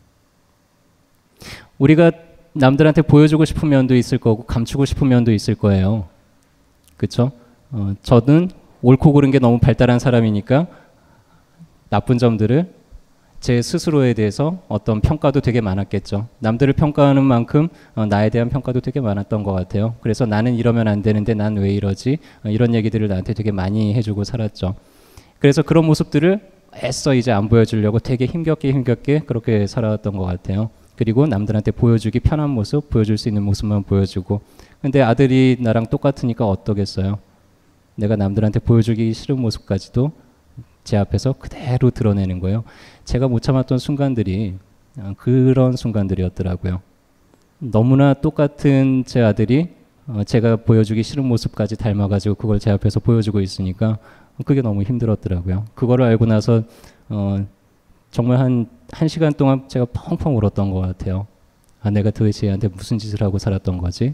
우리가 남들한테 보여주고 싶은 면도 있을 거고 감추고 싶은 면도 있을 거예요. 그렇죠? 저는 옳고 그른 게 너무 발달한 사람이니까 나쁜 점들을 제 스스로에 대해서 어떤 평가도 되게 많았겠죠. 남들을 평가하는 만큼 나에 대한 평가도 되게 많았던 것 같아요. 그래서 나는 이러면 안 되는데 난 왜 이러지? 이런 얘기들을 나한테 되게 많이 해주고 살았죠. 그래서 그런 모습들을 애써 이제 안 보여주려고 되게 힘겹게 그렇게 살아왔던 것 같아요. 그리고 남들한테 보여주기 편한 모습, 보여줄 수 있는 모습만 보여주고. 근데 아들이 나랑 똑같으니까 어떠겠어요? 내가 남들한테 보여주기 싫은 모습까지도 제 앞에서 그대로 드러내는 거예요. 제가 못 참았던 순간들이 그런 순간들이었더라고요. 너무나 똑같은 제 아들이 제가 보여주기 싫은 모습까지 닮아가지고 그걸 제 앞에서 보여주고 있으니까 그게 너무 힘들었더라고요. 그거를 알고 나서 정말 한 시간 동안 제가 펑펑 울었던 것 같아요. 내가 도대체 얘한테 무슨 짓을 하고 살았던 거지?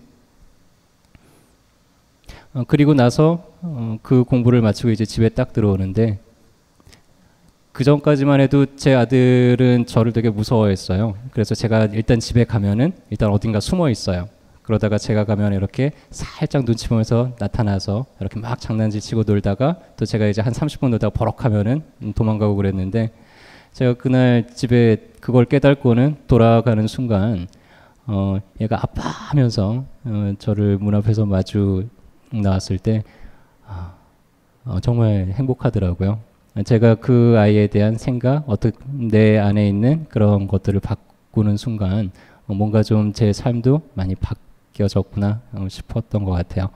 그리고 나서 그 공부를 마치고 이제 집에 딱 들어오는데 그 전까지만 해도 제 아들은 저를 되게 무서워했어요. 그래서 제가 일단 집에 가면은 일단 어딘가 숨어 있어요. 그러다가 제가 가면 이렇게 살짝 눈치 보면서 나타나서 이렇게 막 장난질 치고 놀다가 또 제가 이제 한 30분 놀다가 버럭하면은 도망가고 그랬는데 제가 그날 집에 그걸 깨닫고는 돌아가는 순간 얘가 아빠 하면서 저를 문 앞에서 마주 나왔을 때 정말 행복하더라고요. 제가 그 아이에 대한 생각, 내 안에 있는 그런 것들을 바꾸는 순간 뭔가 좀 제 삶도 많이 바뀌어졌구나 싶었던 것 같아요.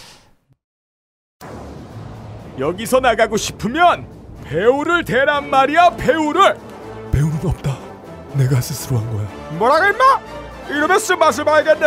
여기서 나가고 싶으면 배우를 대란 말이야. 배우는 없다. 내가 스스로 한 거야. 뭐라고 임마? 이러면 쓴맛을 봐야겠네.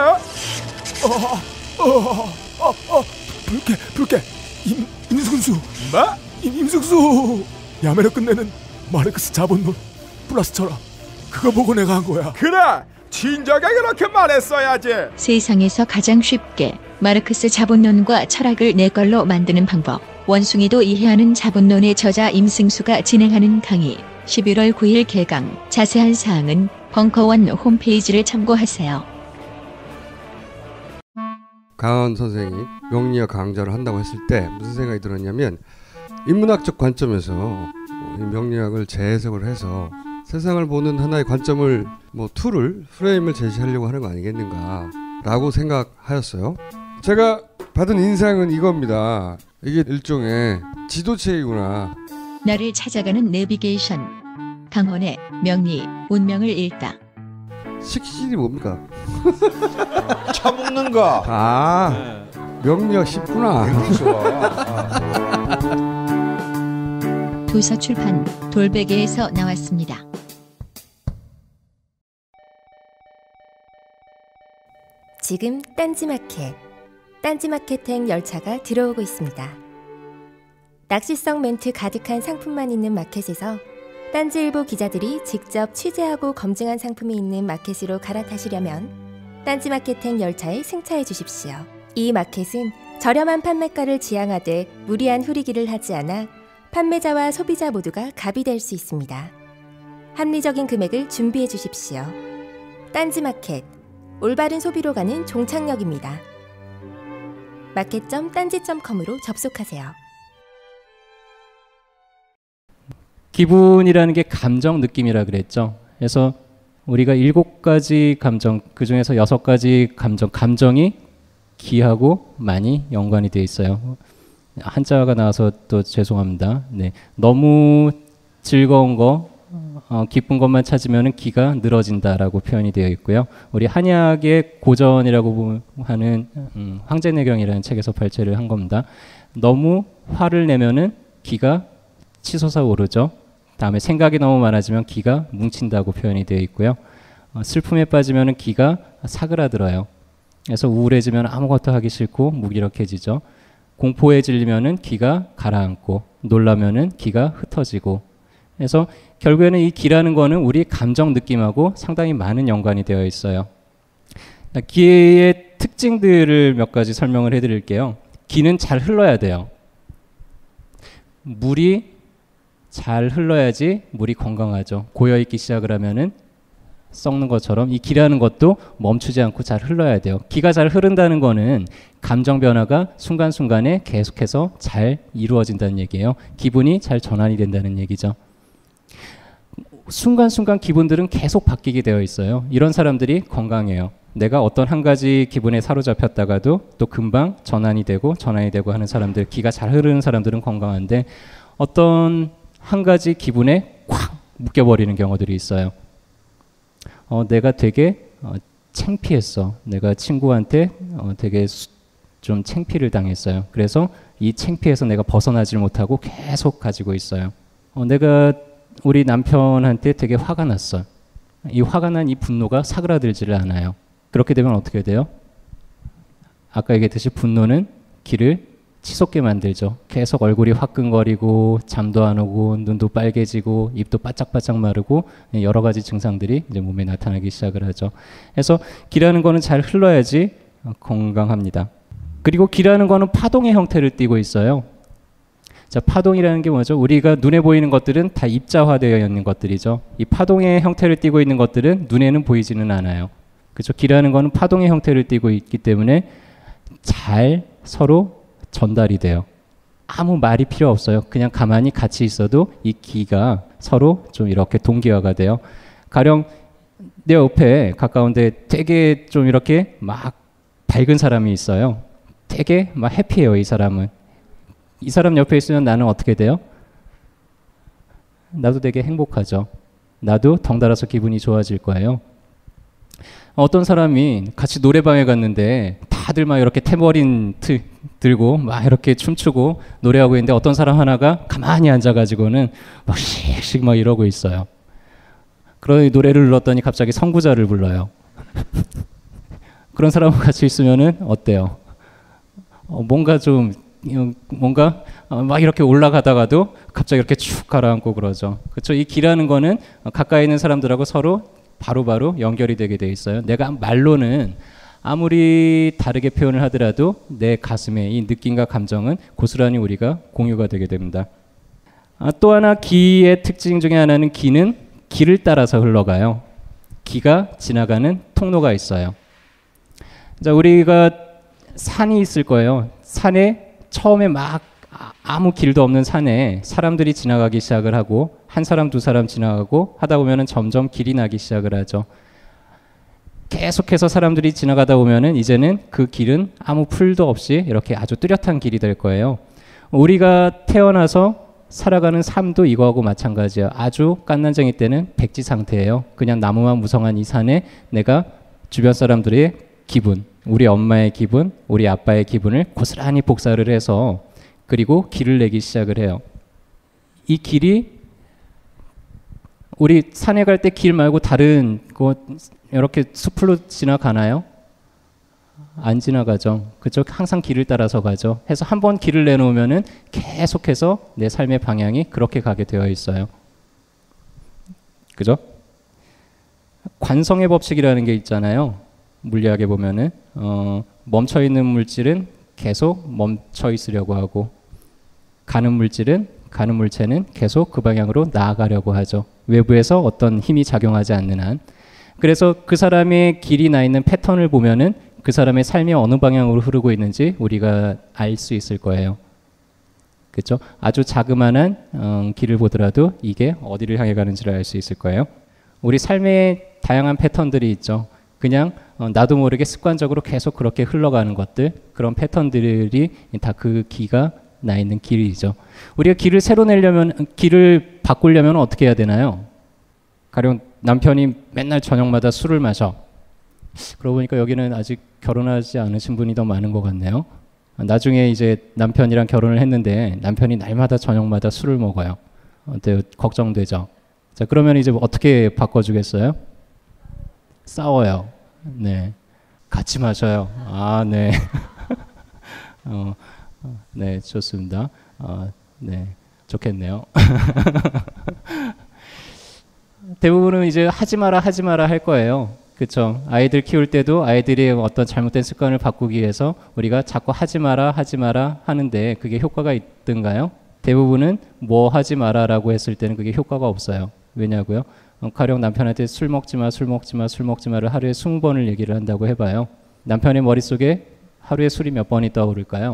불게. 임승수. 뭐? 임승수. 야매로 끝내는 마르크스 자본론 플러스 철학. 그거 보고 내가 한 거야. 그래. 진작에 그렇게 말했어야지. 세상에서 가장 쉽게 마르크스 자본론과 철학을 내 걸로 만드는 방법. 원숭이도 이해하는 자본론의 저자 임승수가 진행하는 강의. 11월 9일 개강. 자세한 사항은 벙커원 홈페이지를 참고하세요. 강원 선생이 명리학 강좌를 한다고 했을 때 무슨 생각이 들었냐면 인문학적 관점에서 명리학을 재해석을 해서 세상을 보는 하나의 관점을 툴을 프레임을 제시하려고 하는 거 아니겠는가 라고 생각하였어요. 제가 받은 인상은 이겁니다. 이게 일종의 지도책이구나. 나를 찾아가는 내비게이션. 강원의 명리 운명을 읽다. 식신이 뭡니까? 차 먹는 거. 명리학 쉽구나. 도서출판 돌베개에서 나왔습니다. 지금 딴지마켓행 열차가 들어오고 있습니다. 낚시성 멘트 가득한 상품만 있는 마켓에서 딴지일보 기자들이 직접 취재하고 검증한 상품이 있는 마켓으로 갈아타시려면 딴지마켓행 열차에 승차해 주십시오. 이 마켓은 저렴한 판매가를 지향하되 무리한 후리기를 하지 않아 판매자와 소비자 모두가 갑이 될 수 있습니다. 합리적인 금액을 준비해 주십시오. 딴지마켓, 올바른 소비로 가는 종착역입니다. 마켓.딴지.com으로 접속하세요. 기분이라는 게 감정, 느낌이라 그랬죠. 그래서 우리가 7가지 감정, 그 중에서 6가지 감정이 기하고 많이 연관이 되어 있어요. 한자가 나와서 또 죄송합니다. 네, 너무 즐거운 거, 기쁜 것만 찾으면 기가 늘어진다라고 표현이 되어 있고요. 우리 한약의 고전이라고 하는 황제내경이라는 책에서 발췌를 한 겁니다. 너무 화를 내면은 기가 치솟아 오르죠. 다음에 생각이 너무 많아지면 기가 뭉친다고 표현이 되어 있고요. 슬픔에 빠지면 기가 사그라들어요. 그래서 우울해지면 아무것도 하기 싫고 무기력해지죠. 공포에 질리면은 기가 가라앉고 놀라면은 기가 흩어지고. 그래서 결국에는 이 기라는 거는 우리 감정 느낌하고 상당히 많은 연관이 되어 있어요. 기의 특징들을 몇 가지 설명을 해드릴게요. 기는 잘 흘러야 돼요. 물이 잘 흘러야지 물이 건강하죠. 고여있기 시작을 하면은 썩는 것처럼 이 기라는 것도 멈추지 않고 잘 흘러야 돼요. 기가 잘 흐른다는 거는 감정 변화가 순간순간에 계속해서 잘 이루어진다는 얘기예요. 기분이 잘 전환이 된다는 얘기죠. 순간순간 기분들은 계속 바뀌게 되어 있어요. 이런 사람들이 건강해요. 내가 어떤 한 가지 기분에 사로잡혔다가도 또 금방 전환이 되고 하는 사람들, 기가 잘 흐르는 사람들은 건강한데 어떤 한 가지 기분에 콱 묶여버리는 경우들이 있어요. 내가 되게 창피했어. 내가 친구한테 되게 좀 창피를 당했어요. 그래서 이 창피해서 내가 벗어나질 못하고 계속 가지고 있어요. 내가 우리 남편한테 되게 화가 났어. 이 화가 난 이 분노가 사그라들지를 않아요. 그렇게 되면 어떻게 돼요? 아까 얘기했듯이 분노는 기를 치솟게 만들죠. 계속 얼굴이 화끈거리고 잠도 안 오고 눈도 빨개지고 입도 바짝바짝 마르고 여러 가지 증상들이 이제 몸에 나타나기 시작을 하죠. 그래서 기라는 거는 잘 흘러야지 건강합니다. 그리고 기라는 거는 파동의 형태를 띠고 있어요. 자, 파동이라는 게 뭐죠? 우리가 눈에 보이는 것들은 다 입자화되어 있는 것들이죠. 이 파동의 형태를 띠고 있는 것들은 눈에는 보이지는 않아요. 그렇죠? 기라는 거는 파동의 형태를 띠고 있기 때문에 잘 서로 전달이 돼요. 아무 말이 필요 없어요. 그냥 가만히 같이 있어도 이 기가 서로 좀 이렇게 동기화가 돼요. 가령 내 옆에 가까운데 되게 좀 이렇게 막 밝은 사람이 있어요. 되게 막 해피해요, 이 사람은. 이 사람 옆에 있으면 나는 어떻게 돼요? 나도 되게 행복하죠. 나도 덩달아서 기분이 좋아질 거예요. 어떤 사람이 같이 노래방에 갔는데 다들 막 이렇게 태머린 들고 막 이렇게 춤추고 노래하고 있는데 어떤 사람 하나가 가만히 앉아가지고는 막 씩씩 막 이러고 있어요. 그러니 노래를 불렀더니 갑자기 선구자를 불러요. 그런 사람과 같이 있으면은 어때요? 뭔가 막 이렇게 올라가다가도 갑자기 이렇게 축 가라앉고 그러죠. 그렇죠? 이 기라는 거는 가까이 있는 사람들하고 서로 바로바로 연결이 되게 돼 있어요. 내가 말로는 아무리 다르게 표현을 하더라도 내 가슴에 이 느낌과 감정은 고스란히 우리가 공유가 되게 됩니다. 또 하나 기의 특징 중에 하나는 기는 길을 따라서 흘러가요. 기가 지나가는 통로가 있어요. 자, 우리가 산이 있을 거예요. 산에 처음에 막 아무 길도 없는 산에 사람들이 지나가기 시작을 하고 한 사람 두 사람 지나가고 하다 보면은 점점 길이 나기 시작을 하죠. 계속해서 사람들이 지나가다 보면은 이제는 그 길은 아무 풀도 없이 이렇게 아주 뚜렷한 길이 될 거예요. 우리가 태어나서 살아가는 삶도 이거하고 마찬가지예요. 아주 갓난쟁이 때는 백지 상태예요. 그냥 나무만 무성한 이 산에 내가 주변 사람들의 기분, 우리 엄마의 기분, 우리 아빠의 기분을 고스란히 복사를 해서 그리고 길을 내기 시작을 해요. 이 길이 우리 산에 갈 때 길 말고 다른 곳 이렇게 숲으로 지나가나요? 안 지나가죠. 그쪽 항상 길을 따라서 가죠. 해서 한번 길을 내놓으면은 계속해서 내 삶의 방향이 그렇게 가게 되어 있어요. 그죠? 관성의 법칙이라는 게 있잖아요. 물리학에 보면은 멈춰 있는 물질은 계속 멈춰 있으려고 하고 가는 물체는 계속 그 방향으로 나아가려고 하죠. 외부에서 어떤 힘이 작용하지 않는 한. 그래서 그 사람의 길이 나 있는 패턴을 보면은 그 사람의 삶이 어느 방향으로 흐르고 있는지 우리가 알 수 있을 거예요. 그렇죠? 아주 자그마한 길을 보더라도 이게 어디를 향해 가는지를 알 수 있을 거예요. 우리 삶의 다양한 패턴들이 있죠. 그냥 나도 모르게 습관적으로 계속 그렇게 흘러가는 것들, 그런 패턴들이 다 그 기가 나 있는 길이죠. 우리가 길을 새로 내려면, 길을 바꾸려면 어떻게 해야 되나요? 가령 남편이 맨날 저녁마다 술을 마셔. 그러고 보니까 여기는 아직 결혼하지 않으신 분이 더 많은 것 같네요. 나중에 이제 남편이랑 결혼을 했는데 남편이 날마다 저녁마다 술을 먹어요. 어때요? 걱정되죠? 자, 그러면 이제 어떻게 바꿔주겠어요? 싸워요. 네. 같이 마셔요. 아, 네. 네, 좋습니다. 네, 좋겠네요. 대부분은 이제 하지 마라 할 거예요. 그렇죠? 아이들 키울 때도 아이들이 어떤 잘못된 습관을 바꾸기 위해서 우리가 자꾸 하지 마라 하는데 그게 효과가 있던가요? 대부분은 뭐 하지 마라라고 했을 때는 그게 효과가 없어요. 왜냐고요? 가령 남편한테 술 먹지 마를 하루에 20번을 얘기를 한다고 해봐요. 남편의 머릿속에 하루에 술이 몇 번이 떠오를까요?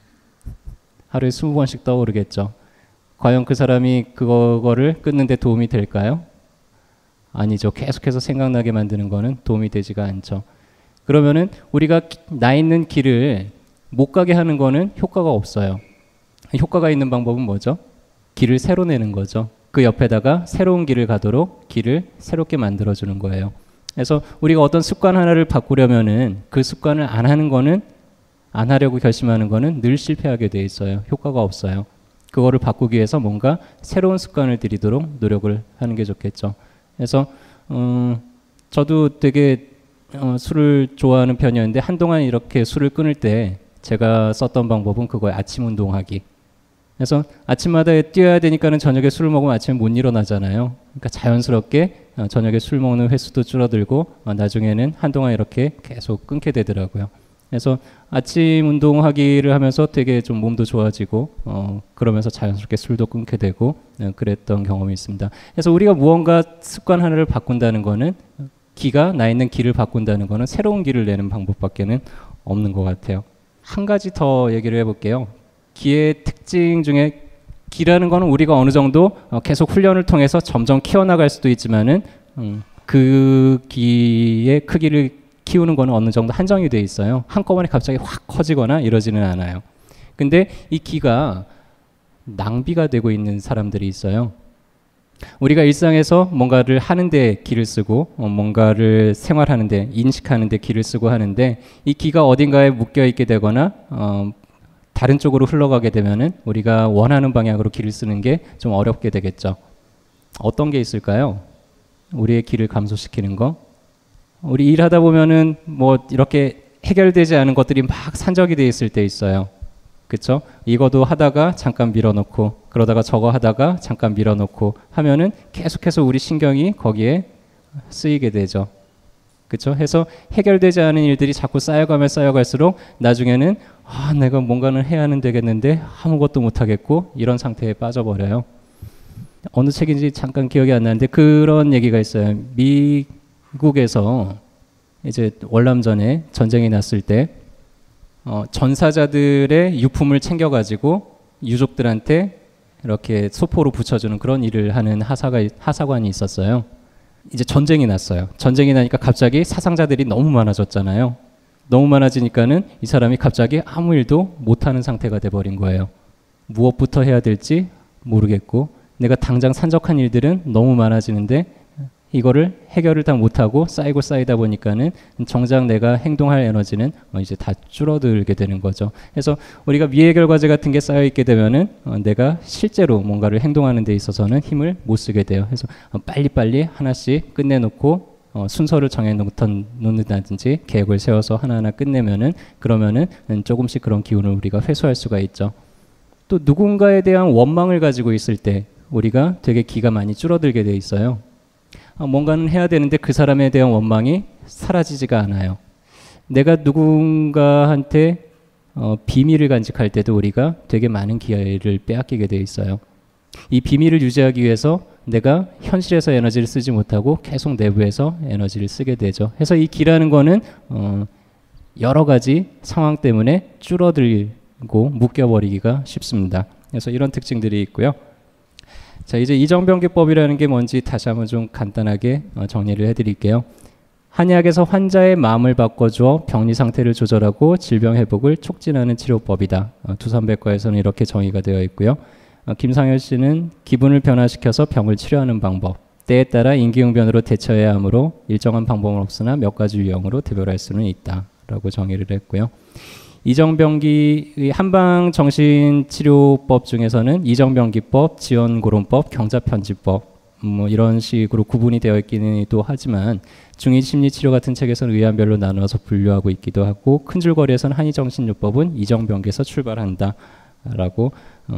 하루에 20번씩 떠오르겠죠. 과연 그 사람이 그거를 끊는데 도움이 될까요? 아니죠. 계속해서 생각나게 만드는 거는 도움이 되지가 않죠. 그러면은 우리가 나 있는 길을 못 가게 하는 거는 효과가 없어요. 효과가 있는 방법은 뭐죠? 길을 새로 내는 거죠. 그 옆에다가 새로운 길을 가도록 길을 새롭게 만들어주는 거예요. 그래서 우리가 어떤 습관 하나를 바꾸려면은 그 습관을 안 하는 거는, 안 하려고 결심하는 거는 늘 실패하게 돼 있어요. 효과가 없어요. 그거를 바꾸기 위해서 뭔가 새로운 습관을 들이도록 노력을 하는 게 좋겠죠. 그래서 저도 되게 술을 좋아하는 편이었는데 한동안 이렇게 술을 끊을 때 제가 썼던 방법은 그거예요. 아침 운동하기. 그래서 아침마다 뛰어야 되니까는 저녁에 술을 먹으면 아침에 못 일어나잖아요. 그러니까 자연스럽게 저녁에 술 먹는 횟수도 줄어들고 나중에는 한동안 이렇게 계속 끊게 되더라고요. 그래서 아침 운동하기를 하면서 되게 좀 몸도 좋아지고 그러면서 자연스럽게 술도 끊게 되고 그랬던 경험이 있습니다. 그래서 우리가 무언가 습관 하나를 바꾼다는 거는, 기가 나 있는 길을 바꾼다는 거는 새로운 길을 내는 방법밖에는 없는 것 같아요. 한 가지 더 얘기를 해볼게요. 기의 특징 중에, 기라는 거는 우리가 어느 정도 계속 훈련을 통해서 점점 키워나갈 수도 있지만은 그 기의 크기를 키우는 거는 어느 정도 한정이 돼 있어요. 한꺼번에 갑자기 확 커지거나 이러지는 않아요. 근데 이 기가 낭비가 되고 있는 사람들이 있어요. 우리가 일상에서 뭔가를 하는데 기를 쓰고 뭔가를 생활하는데, 인식하는데 기를 쓰고 하는데 이 기가 어딘가에 묶여 있게 되거나 다른 쪽으로 흘러가게 되면은 우리가 원하는 방향으로 기를 쓰는 게 좀 어렵게 되겠죠. 어떤 게 있을까요? 우리의 기를 감소시키는 거? 우리 일하다 보면은 뭐 이렇게 해결되지 않은 것들이 막 산적이 돼 있을 때 있어요. 그쵸? 이거도 하다가 잠깐 밀어놓고, 그러다가 저거 하다가 잠깐 밀어놓고 하면은 계속해서 우리 신경이 거기에 쓰이게 되죠. 그쵸? 해서 해결되지 않은 일들이 자꾸 쌓여가면 쌓여갈수록 나중에는 내가 뭔가는 해야 하는 되겠는데 아무것도 못하겠고 이런 상태에 빠져버려요. 어느 책인지 잠깐 기억이 안 나는데 그런 얘기가 있어요. 미국에서 이제 월남전에 전쟁이 났을 때 전사자들의 유품을 챙겨가지고 유족들한테 이렇게 소포로 붙여주는 그런 일을 하는 하사관이 있었어요. 이제 전쟁이 났어요. 전쟁이 나니까 갑자기 사상자들이 너무 많아졌잖아요. 너무 많아지니까는 이 사람이 갑자기 아무 일도 못하는 상태가 돼버린 거예요. 무엇부터 해야 될지 모르겠고 내가 당장 산적한 일들은 너무 많아지는데 이거를 해결을 다 못하고 쌓이고 쌓이다 보니까는 정작 내가 행동할 에너지는 이제 다 줄어들게 되는 거죠. 그래서 우리가 미해결 과제 같은 게 쌓여 있게 되면은 내가 실제로 뭔가를 행동하는 데 있어서는 힘을 못 쓰게 돼요. 그래서 빨리빨리 하나씩 끝내놓고 순서를 정해놓는다든지 계획을 세워서 하나하나 끝내면은 그러면은 조금씩 그런 기운을 우리가 회수할 수가 있죠. 또 누군가에 대한 원망을 가지고 있을 때 우리가 되게 기가 많이 줄어들게 돼 있어요. 뭔가는 해야 되는데 그 사람에 대한 원망이 사라지지가 않아요. 내가 누군가한테 비밀을 간직할 때도 우리가 되게 많은 기회를 빼앗기게 돼 있어요. 이 비밀을 유지하기 위해서 내가 현실에서 에너지를 쓰지 못하고 계속 내부에서 에너지를 쓰게 되죠. 그래서 이 기라는 거는 여러 가지 상황 때문에 줄어들고 묶여버리기가 쉽습니다. 그래서 이런 특징들이 있고요. 자, 이제 이정병기법이라는 게 뭔지 다시 한번 좀 간단하게 정리를 해드릴게요. 한의학에서 환자의 마음을 바꿔주어 병리 상태를 조절하고 질병 회복을 촉진하는 치료법이다. 두산백과에서는 이렇게 정의가 되어 있고요. 김상열 씨는 기분을 변화시켜서 병을 치료하는 방법, 때에 따라 임기응변으로 대처해야 하므로 일정한 방법은 없으나 몇 가지 유형으로 대별할 수는 있다 라고 정의를 했고요. 이정병기 한방 정신치료법 중에서는 이정병기법, 지원고론법, 경자편지법 뭐 이런 식으로 구분이 되어 있기도 하지만 중의심리치료 같은 책에서는 의안별로 나눠서 분류하고 있기도 하고 큰줄거리에서는 한의정신요법은 이정병기에서 출발한다라고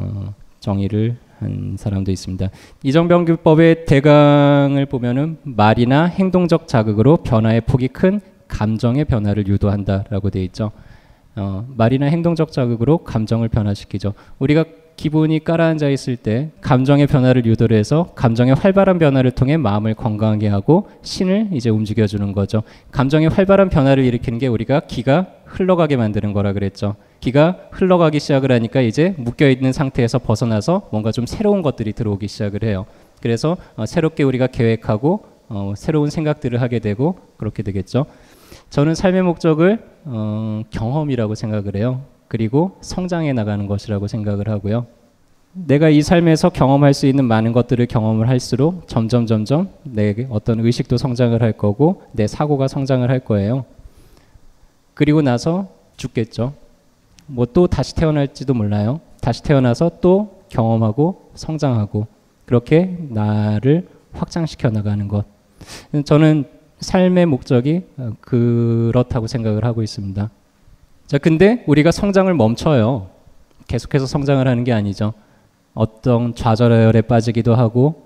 정의를 한 사람도 있습니다. 이정병기법의 대강을 보면은 말이나 행동적 자극으로 변화의 폭이 큰 감정의 변화를 유도한다라고 되어 있죠. 말이나 행동적 자극으로 감정을 변화시키죠. 우리가 기분이 가라앉아 있을 때 감정의 변화를 유도를 해서 감정의 활발한 변화를 통해 마음을 건강하게 하고 신을 이제 움직여주는 거죠. 감정의 활발한 변화를 일으키는 게 우리가 기가 흘러가게 만드는 거라 그랬죠. 기가 흘러가기 시작을 하니까 이제 묶여있는 상태에서 벗어나서 뭔가 좀 새로운 것들이 들어오기 시작을 해요. 그래서 새롭게 우리가 계획하고 새로운 생각들을 하게 되고 그렇게 되겠죠. 저는 삶의 목적을 경험이라고 생각을 해요. 그리고 성장해 나가는 것이라고 생각을 하고요. 내가 이 삶에서 경험할 수 있는 많은 것들을 경험을 할수록 점점 내 어떤 의식도 성장을 할 거고 내 사고가 성장을 할 거예요. 그리고 나서 죽겠죠. 뭐 또 다시 태어날지도 몰라요. 다시 태어나서 또 경험하고 성장하고 그렇게 나를 확장시켜 나가는 것. 저는 삶의 목적이 그렇다고 생각을 하고 있습니다. 자, 근데 우리가 성장을 멈춰요. 계속해서 성장을 하는 게 아니죠. 어떤 좌절에 빠지기도 하고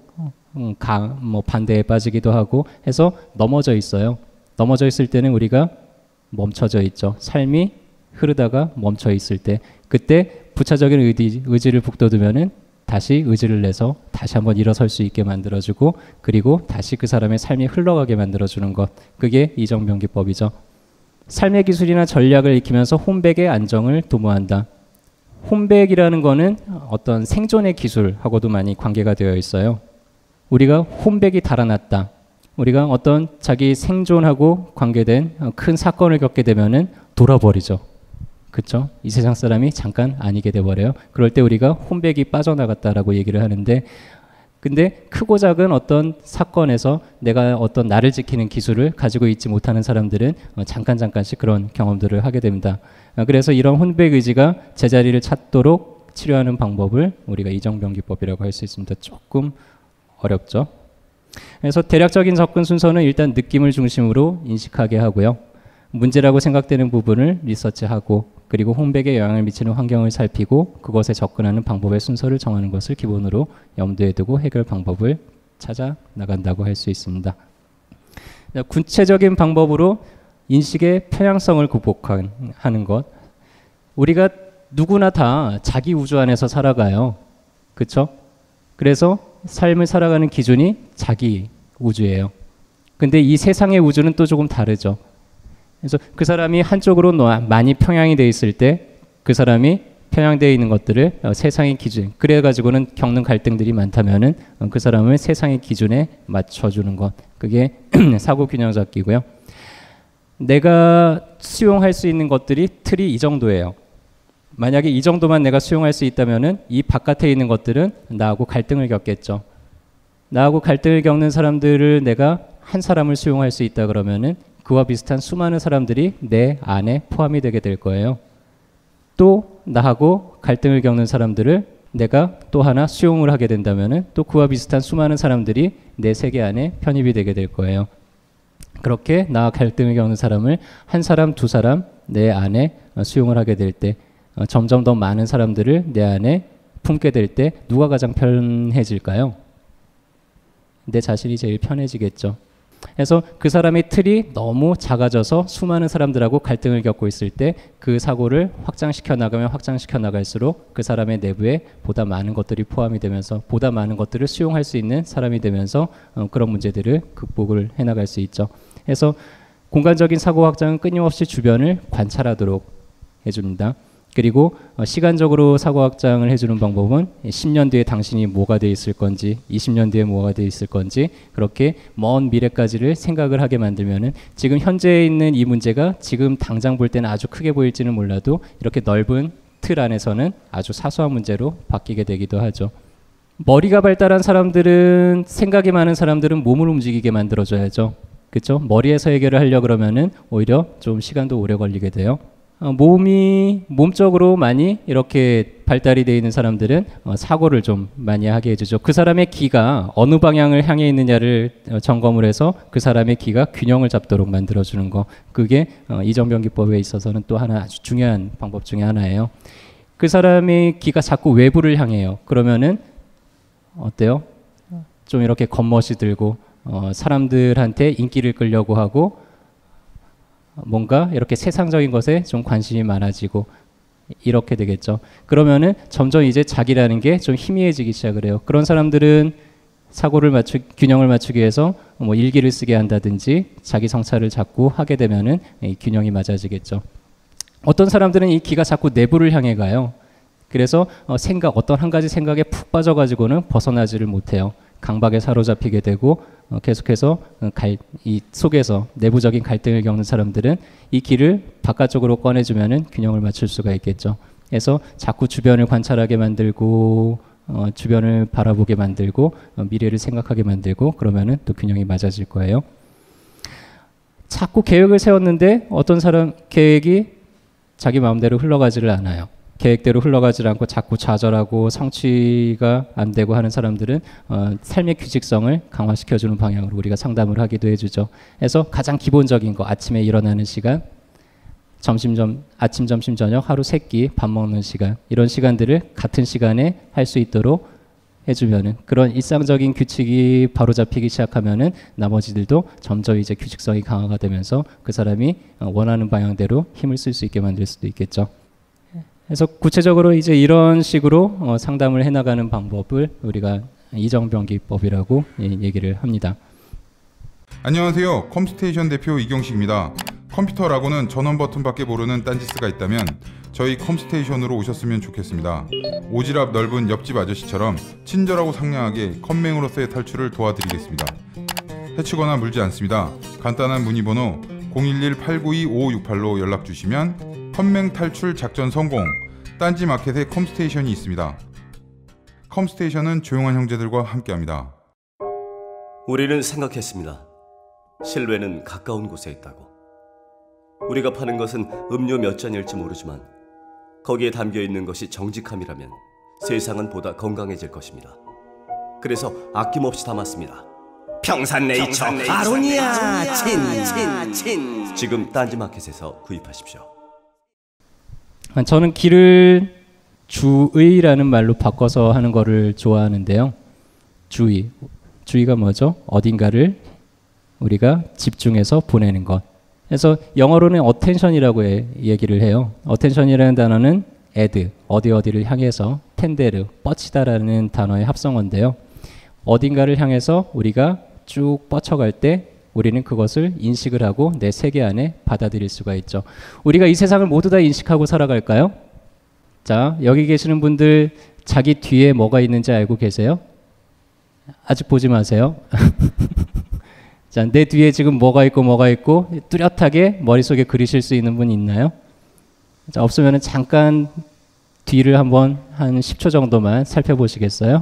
뭐 반대에 빠지기도 하고 해서 넘어져 있어요. 넘어져 있을 때는 우리가 멈춰져 있죠. 삶이 흐르다가 멈춰 있을 때 그때 부차적인 의지를 북돋으면은 다시 의지를 내서 다시 한번 일어설 수 있게 만들어주고 그리고 다시 그 사람의 삶이 흘러가게 만들어주는 것. 그게 이정병기법이죠. 삶의 기술이나 전략을 익히면서 혼백의 안정을 도모한다. 혼백이라는 거는 어떤 생존의 기술하고도 많이 관계가 되어 있어요. 우리가 혼백이 달아났다. 우리가 어떤 자기 생존하고 관계된 큰 사건을 겪게 되면은 돌아버리죠. 그렇죠? 이 세상 사람이 잠깐 아니게 돼버려요. 그럴 때 우리가 혼백이 빠져나갔다라고 얘기를 하는데 근데 크고 작은 어떤 사건에서 내가 어떤 나를 지키는 기술을 가지고 있지 못하는 사람들은 잠깐씩 그런 경험들을 하게 됩니다. 그래서 이런 혼백 의지가 제자리를 찾도록 치료하는 방법을 우리가 이정병기법이라고 할 수 있습니다. 조금 어렵죠. 그래서 대략적인 접근 순서는 일단 느낌을 중심으로 인식하게 하고요. 문제라고 생각되는 부분을 리서치하고 그리고 혼백에 영향을 미치는 환경을 살피고 그것에 접근하는 방법의 순서를 정하는 것을 기본으로 염두에 두고 해결 방법을 찾아 나간다고 할 수 있습니다. 구체적인 방법으로 인식의 편향성을 극복하는 것. 우리가 누구나 다 자기 우주 안에서 살아가요. 그렇죠? 그래서 삶을 살아가는 기준이 자기 우주예요. 근데 이 세상의 우주는 또 조금 다르죠. 그래서 그 사람이 한쪽으로 많이 평양이 돼 있을 때 그 사람이 편향되어 있는 것들을 세상의 기준, 그래가지고는 겪는 갈등들이 많다면은 그 사람을 세상의 기준에 맞춰주는 것. 그게 사고 균형 잡기고요. 내가 수용할 수 있는 것들이 틀이 이 정도예요. 만약에 이 정도만 내가 수용할 수 있다면은 이 바깥에 있는 것들은 나하고 갈등을 겪겠죠. 나하고 갈등을 겪는 사람들을 내가 한 사람을 수용할 수 있다 그러면은 그와 비슷한 수많은 사람들이 내 안에 포함이 되게 될 거예요. 또 나하고 갈등을 겪는 사람들을 내가 또 하나 수용을 하게 된다면은 또 그와 비슷한 수많은 사람들이 내 세계 안에 편입이 되게 될 거예요. 그렇게 나와 갈등을 겪는 사람을 한 사람, 두 사람 내 안에 수용을 하게 될 때 점점 더 많은 사람들을 내 안에 품게 될 때 누가 가장 편해질까요? 내 자신이 제일 편해지겠죠. 그래서 그 사람의 틀이 너무 작아져서 수많은 사람들하고 갈등을 겪고 있을 때 그 사고를 확장시켜 나가면 확장시켜 나갈수록 그 사람의 내부에 보다 많은 것들이 포함이 되면서 보다 많은 것들을 수용할 수 있는 사람이 되면서 그런 문제들을 극복을 해나갈 수 있죠. 그래서 공간적인 사고 확장은 끊임없이 주변을 관찰하도록 해줍니다. 그리고 시간적으로 사고 확장을 해주는 방법은 10년 뒤에 당신이 뭐가 돼 있을 건지 20년 뒤에 뭐가 돼 있을 건지 그렇게 먼 미래까지를 생각을 하게 만들면은 지금 현재에 있는 이 문제가 지금 당장 볼 때는 아주 크게 보일지는 몰라도 이렇게 넓은 틀 안에서는 아주 사소한 문제로 바뀌게 되기도 하죠. 머리가 발달한 사람들은 생각이 많은 사람들은 몸을 움직이게 만들어줘야죠. 그렇죠? 머리에서 해결을 하려고 그러면은 오히려 좀 시간도 오래 걸리게 돼요. 몸적으로 많이 이렇게 발달이 되어 있는 사람들은 사고를 좀 많이 하게 해주죠. 그 사람의 기가 어느 방향을 향해 있느냐를 점검을 해서 그 사람의 기가 균형을 잡도록 만들어주는 거. 그게 이정변기법에 있어서는 또 하나 아주 중요한 방법 중에 하나예요. 그 사람의 기가 자꾸 외부를 향해요. 그러면은 어때요? 좀 이렇게 겉멋이 들고 사람들한테 인기를 끌려고 하고 뭔가 이렇게 세상적인 것에 좀 관심이 많아지고 이렇게 되겠죠. 그러면은 점점 이제 자기라는 게 좀 희미해지기 시작을 해요. 그런 사람들은 사고를 균형을 맞추기 위해서 뭐 일기를 쓰게 한다든지 자기 성찰을 자꾸 하게 되면은 이 균형이 맞아지겠죠. 어떤 사람들은 이 기가 자꾸 내부를 향해 가요. 그래서 어떤 한 가지 생각에 푹 빠져가지고는 벗어나지를 못해요. 강박에 사로잡히게 되고 계속해서 이 속에서 내부적인 갈등을 겪는 사람들은 이 길을 바깥쪽으로 꺼내주면은 균형을 맞출 수가 있겠죠. 그래서 자꾸 주변을 관찰하게 만들고 주변을 바라보게 만들고 미래를 생각하게 만들고 그러면은 또 균형이 맞아질 거예요. 자꾸 계획을 세웠는데 어떤 사람 계획이 자기 마음대로 흘러가지를 않아요. 계획대로 흘러가지 않고 자꾸 좌절하고 성취가 안 되고 하는 사람들은 삶의 규칙성을 강화시켜주는 방향으로 우리가 상담을 하기도 해주죠. 그래서 가장 기본적인 거 아침에 일어나는 시간, 아침, 점심, 저녁, 하루 3끼 밥 먹는 시간 이런 시간들을 같은 시간에 할 수 있도록 해주면은 그런 일상적인 규칙이 바로 잡히기 시작하면은 나머지들도 점점 이제 규칙성이 강화가 되면서 그 사람이 원하는 방향대로 힘을 쓸 수 있게 만들 수도 있겠죠. 그래서 구체적으로 이제 이런 식으로 상담을 해나가는 방법을 우리가 이정변기법이라고 얘기를 합니다. 안녕하세요. 컴스테이션 대표 이경식입니다. 컴퓨터라고는 전원 버튼밖에 모르는 딴지스가 있다면 저희 컴스테이션으로 오셨으면 좋겠습니다. 오지랖 넓은 옆집 아저씨처럼 친절하고 상냥하게 컴맹으로서의 탈출을 도와드리겠습니다. 해치거나 물지 않습니다. 간단한 문의번호 011-892-5568로 연락주시면 컴맹 탈출 작전 성공! 딴지 마켓에 컴스테이션이 있습니다. 컴스테이션은 조용한 형제들과 함께합니다. 우리는 생각했습니다. 실외는 가까운 곳에 있다고. 우리가 파는 것은 음료 몇 잔일지 모르지만 거기에 담겨있는 것이 정직함이라면 세상은 보다 건강해질 것입니다. 그래서 아낌없이 담았습니다. 평산네이처 아로니아 친. 지금 딴지마켓에서 구입하십시오. 저는 길을 주의라는 말로 바꿔서 하는 거를 좋아하는데요. 주의가 뭐죠? 어딘가를 우리가 집중해서 보내는 것. 그래서 영어로는 attention이라고 얘기를 해요. attention이라는 단어는 어디를 향해서 텐데르, 뻗치다라는 단어의 합성어인데요. 어딘가를 향해서 우리가 쭉 뻗쳐갈 때 우리는 그것을 인식을 하고 내 세계 안에 받아들일 수가 있죠. 우리가 이 세상을 모두 다 인식하고 살아갈까요? 자, 여기 계시는 분들 자기 뒤에 뭐가 있는지 알고 계세요? 아직 보지 마세요. 자, 내 뒤에 지금 뭐가 있고 뚜렷하게 머릿속에 그리실 수 있는 분 있나요? 자, 없으면 잠깐 뒤를 한번 한 10초 정도만 살펴보시겠어요?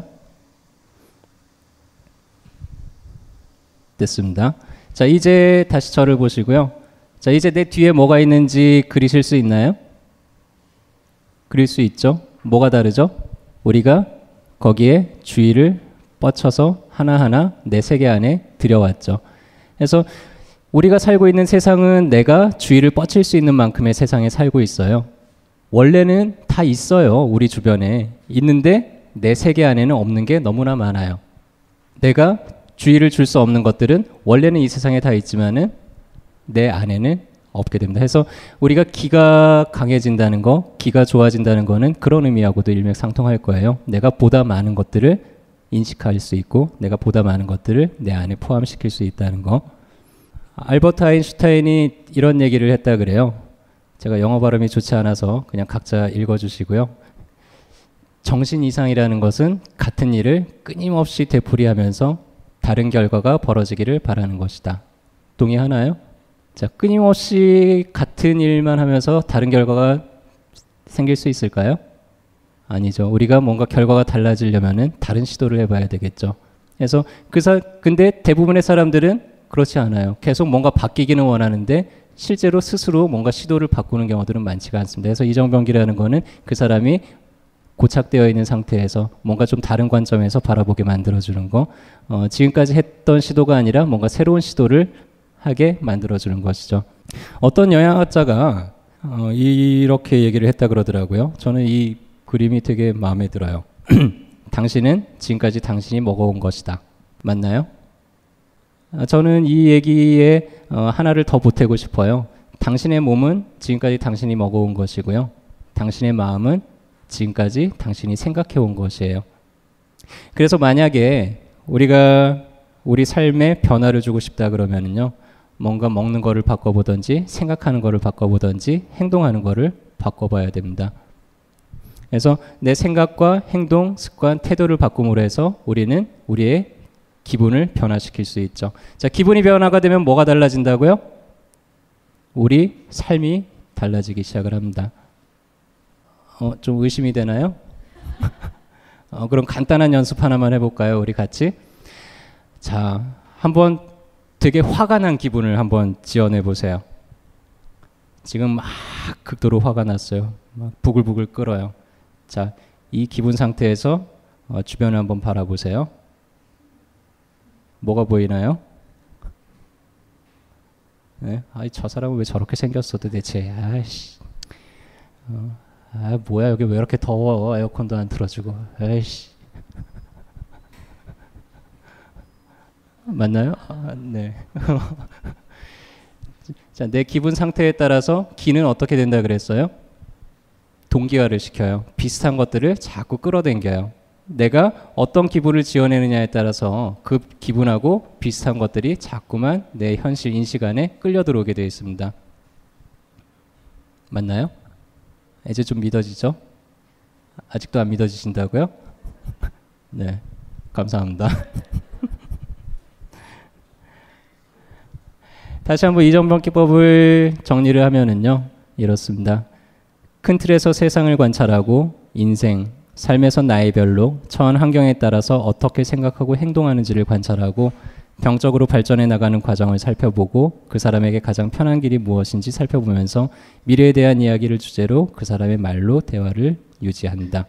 됐습니다. 자, 이제 다시 저를 보시고요. 자, 이제 내 뒤에 뭐가 있는지 그리실 수 있나요? 그릴 수 있죠? 뭐가 다르죠? 우리가 거기에 주의를 뻗쳐서 하나하나 내 세계 안에 들여왔죠. 그래서 우리가 살고 있는 세상은 내가 주의를 뻗칠 수 있는 만큼의 세상에 살고 있어요. 원래는 다 있어요. 우리 주변에. 있는데 내 세계 안에는 없는 게 너무나 많아요. 내가 주의를 줄 수 없는 것들은 원래는 이 세상에 다 있지만은 내 안에는 없게 됩니다. 그래서 우리가 기가 강해진다는 거, 기가 좋아진다는 거는 그런 의미하고도 일맥상통할 거예요. 내가 보다 많은 것들을 인식할 수 있고 내가 보다 많은 것들을 내 안에 포함시킬 수 있다는 거. 알버트 아인슈타인이 이런 얘기를 했다 그래요. 제가 영어 발음이 좋지 않아서 그냥 각자 읽어주시고요. 정신 이상이라는 것은 같은 일을 끊임없이 되풀이하면서 다른 결과가 벌어지기를 바라는 것이다. 동의하나요? 자, 끊임없이 같은 일만 하면서 다른 결과가 생길 수 있을까요? 아니죠. 우리가 뭔가 결과가 달라지려면은 다른 시도를 해봐야 되겠죠. 그래서 근데 대부분의 사람들은 그렇지 않아요. 계속 뭔가 바뀌기는 원하는데 실제로 스스로 뭔가 시도를 바꾸는 경우들은 많지가 않습니다. 그래서 이정병기라는 거는 그 사람이 고착되어 있는 상태에서 뭔가 좀 다른 관점에서 바라보게 만들어주는 거, 지금까지 했던 시도가 아니라 뭔가 새로운 시도를 하게 만들어주는 것이죠. 어떤 영양학자가 이렇게 얘기를 했다 그러더라고요. 저는 이 그림이 되게 마음에 들어요. 당신은 지금까지 당신이 먹어온 것이다. 맞나요? 저는 이 얘기에 하나를 더 보태고 싶어요. 당신의 몸은 지금까지 당신이 먹어온 것이고요. 당신의 마음은 지금까지 당신이 생각해온 것이에요. 그래서 만약에 우리가 우리 삶에 변화를 주고 싶다 그러면은요, 뭔가 먹는 거를 바꿔보든지 생각하는 거를 바꿔보든지 행동하는 거를 바꿔봐야 됩니다. 그래서 내 생각과 행동, 습관, 태도를 바꿈으로 해서 우리는 우리의 기분을 변화시킬 수 있죠. 자, 기분이 변화가 되면 뭐가 달라진다고요? 우리 삶이 달라지기 시작을 합니다. 좀 의심이 되나요? 그럼 간단한 연습 하나만 해볼까요? 우리 같이. 자, 한번 되게 화가 난 기분을 한번 지어내 보세요. 지금 막 극도로 화가 났어요. 막 부글부글 끓어요. 자, 이 기분 상태에서 주변을 한번 바라보세요. 뭐가 보이나요? 네? 저 사람은 왜 저렇게 생겼어 도대체. 아이씨. 뭐야 여기 왜 이렇게 더워. 에어컨도 안 틀어주고. 아이씨. 맞나요? 네. 자, 내 기분 상태에 따라서 기는 어떻게 된다 그랬어요? 동기화를 시켜요. 비슷한 것들을 자꾸 끌어당겨요. 내가 어떤 기분을 지어내느냐에 따라서 그 기분하고 비슷한 것들이 자꾸만 내 현실 인식 안에 끌려 들어오게 되어 있습니다. 맞나요? 이제 좀 믿어지죠? 아직도 안 믿어지신다고요? 네, 감사합니다. 다시 한번 이정병기법을 정리를 하면은요, 이렇습니다. 큰 틀에서 세상을 관찰하고 인생, 삶에서 나이별로 처한 환경에 따라서 어떻게 생각하고 행동하는지를 관찰하고 병적으로 발전해 나가는 과정을 살펴보고 그 사람에게 가장 편한 길이 무엇인지 살펴보면서 미래에 대한 이야기를 주제로 그 사람의 말로 대화를 유지한다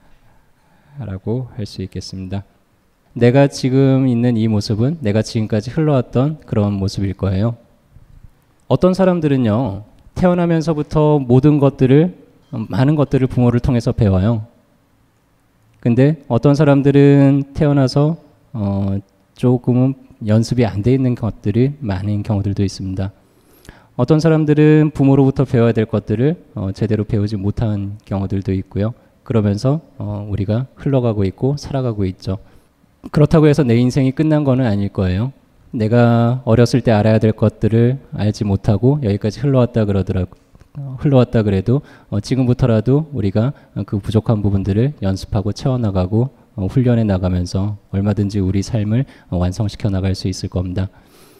라고 할 수 있겠습니다. 내가 지금 있는 이 모습은 내가 지금까지 흘러왔던 그런 모습일 거예요. 어떤 사람들은요, 태어나면서부터 모든 것들을, 많은 것들을 부모를 통해서 배워요. 근데 어떤 사람들은 태어나서 조금은 연습이 안 돼 있는 것들이 많은 경우들도 있습니다. 어떤 사람들은 부모로부터 배워야 될 것들을 제대로 배우지 못한 경우들도 있고요. 그러면서 우리가 흘러가고 있고 살아가고 있죠. 그렇다고 해서 내 인생이 끝난 거는 아닐 거예요. 내가 어렸을 때 알아야 될 것들을 알지 못하고 여기까지 흘러왔다 그래도 지금부터라도 우리가 그 부족한 부분들을 연습하고 채워나가고 훈련해 나가면서 얼마든지 우리 삶을 완성시켜 나갈 수 있을 겁니다.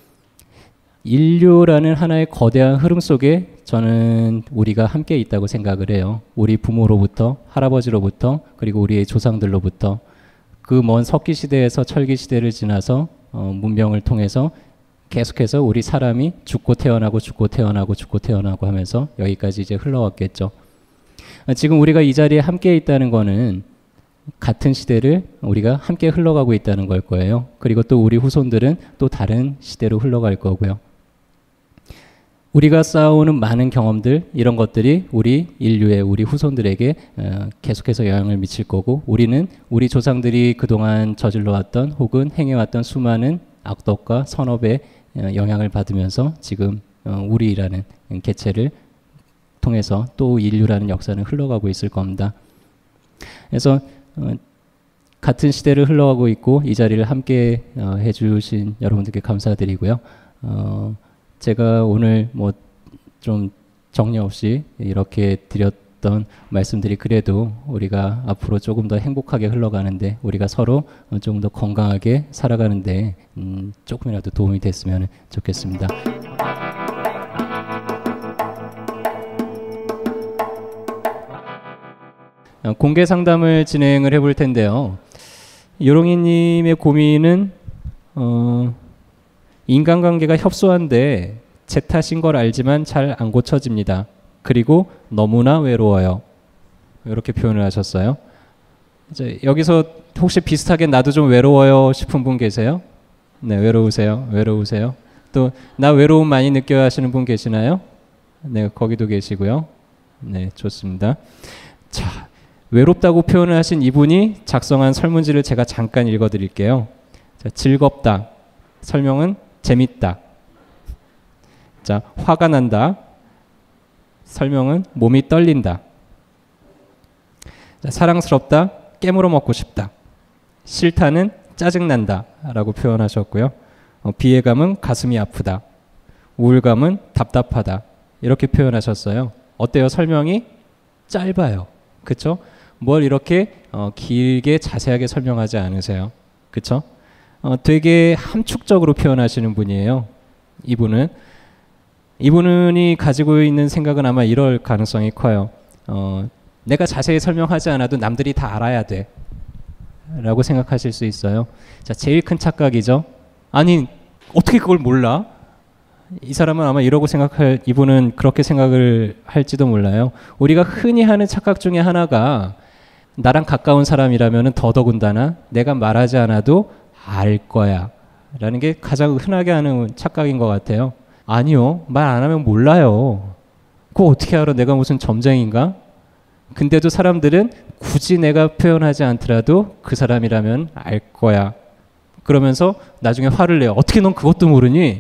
인류라는 하나의 거대한 흐름 속에 저는 우리가 함께 있다고 생각을 해요. 우리 부모로부터, 할아버지로부터, 그리고 우리의 조상들로부터 그 먼 석기 시대에서 철기 시대를 지나서 문명을 통해서 계속해서 우리 사람이 죽고 태어나고 죽고 태어나고 죽고 태어나고 하면서 여기까지 이제 흘러왔겠죠. 지금 우리가 이 자리에 함께 있다는 거는 같은 시대를 우리가 함께 흘러가고 있다는 걸 거예요. 그리고 또 우리 후손들은 또 다른 시대로 흘러갈 거고요. 우리가 쌓아오는 많은 경험들, 이런 것들이 우리 인류의 우리 후손들에게 계속해서 영향을 미칠 거고, 우리는 우리 조상들이 그동안 저질러왔던 혹은 행해왔던 수많은 악덕과 선업의 영향을 받으면서 지금 우리라는 개체를 통해서 또 인류라는 역사는 흘러가고 있을 겁니다. 그래서 같은 시대를 흘러가고 있고 이 자리를 함께 해주신 여러분들께 감사드리고요. 제가 오늘 뭐 좀 정리 없이 이렇게 드렸던 말씀들이 그래도 우리가 앞으로 조금 더 행복하게 흘러가는데, 우리가 서로 조금 더 건강하게 살아가는데 조금이라도 도움이 됐으면 좋겠습니다. 공개 상담을 진행을 해볼 텐데요. 요롱이님의 고민은 인간관계가 협소한데 제 탓인 걸 알지만 잘 안 고쳐집니다. 그리고 너무나 외로워요. 이렇게 표현을 하셨어요. 이제 여기서 혹시 비슷하게 나도 좀 외로워요 싶은 분 계세요? 네, 외로우세요. 외로우세요. 또 나 외로움 많이 느껴 하시는 분 계시나요? 네, 거기도 계시고요. 네, 좋습니다. 자, 외롭다고 표현을 하신 이분이 작성한 설문지를 제가 잠깐 읽어드릴게요. 자, 즐겁다. 설명은 재밌다. 자, 화가 난다. 설명은 몸이 떨린다. 자, 사랑스럽다. 깨물어 먹고 싶다. 싫다는 짜증난다 라고 표현하셨고요. 비애감은 가슴이 아프다. 우울감은 답답하다. 이렇게 표현하셨어요. 어때요? 설명이 짧아요. 그쵸? 뭘 이렇게 길게 자세하게 설명하지 않으세요. 그쵸? 되게 함축적으로 표현하시는 분이에요. 이분이 가지고 있는 생각은 아마 이럴 가능성이 커요. 내가 자세히 설명하지 않아도 남들이 다 알아야 돼 라고 생각하실 수 있어요. 자, 제일 큰 착각이죠. 아니, 어떻게 그걸 몰라? 이 사람은 아마 이분은 그렇게 생각을 할지도 몰라요. 우리가 흔히 하는 착각 중에 하나가 나랑 가까운 사람이라면 더더군다나 내가 말하지 않아도 알 거야 라는 게 가장 흔하게 하는 착각인 것 같아요. 아니요, 말 안 하면 몰라요. 그거 어떻게 알아? 내가 무슨 점쟁인가? 근데도 사람들은 굳이 내가 표현하지 않더라도 그 사람이라면 알 거야. 그러면서 나중에 화를 내요. 어떻게 넌 그것도 모르니?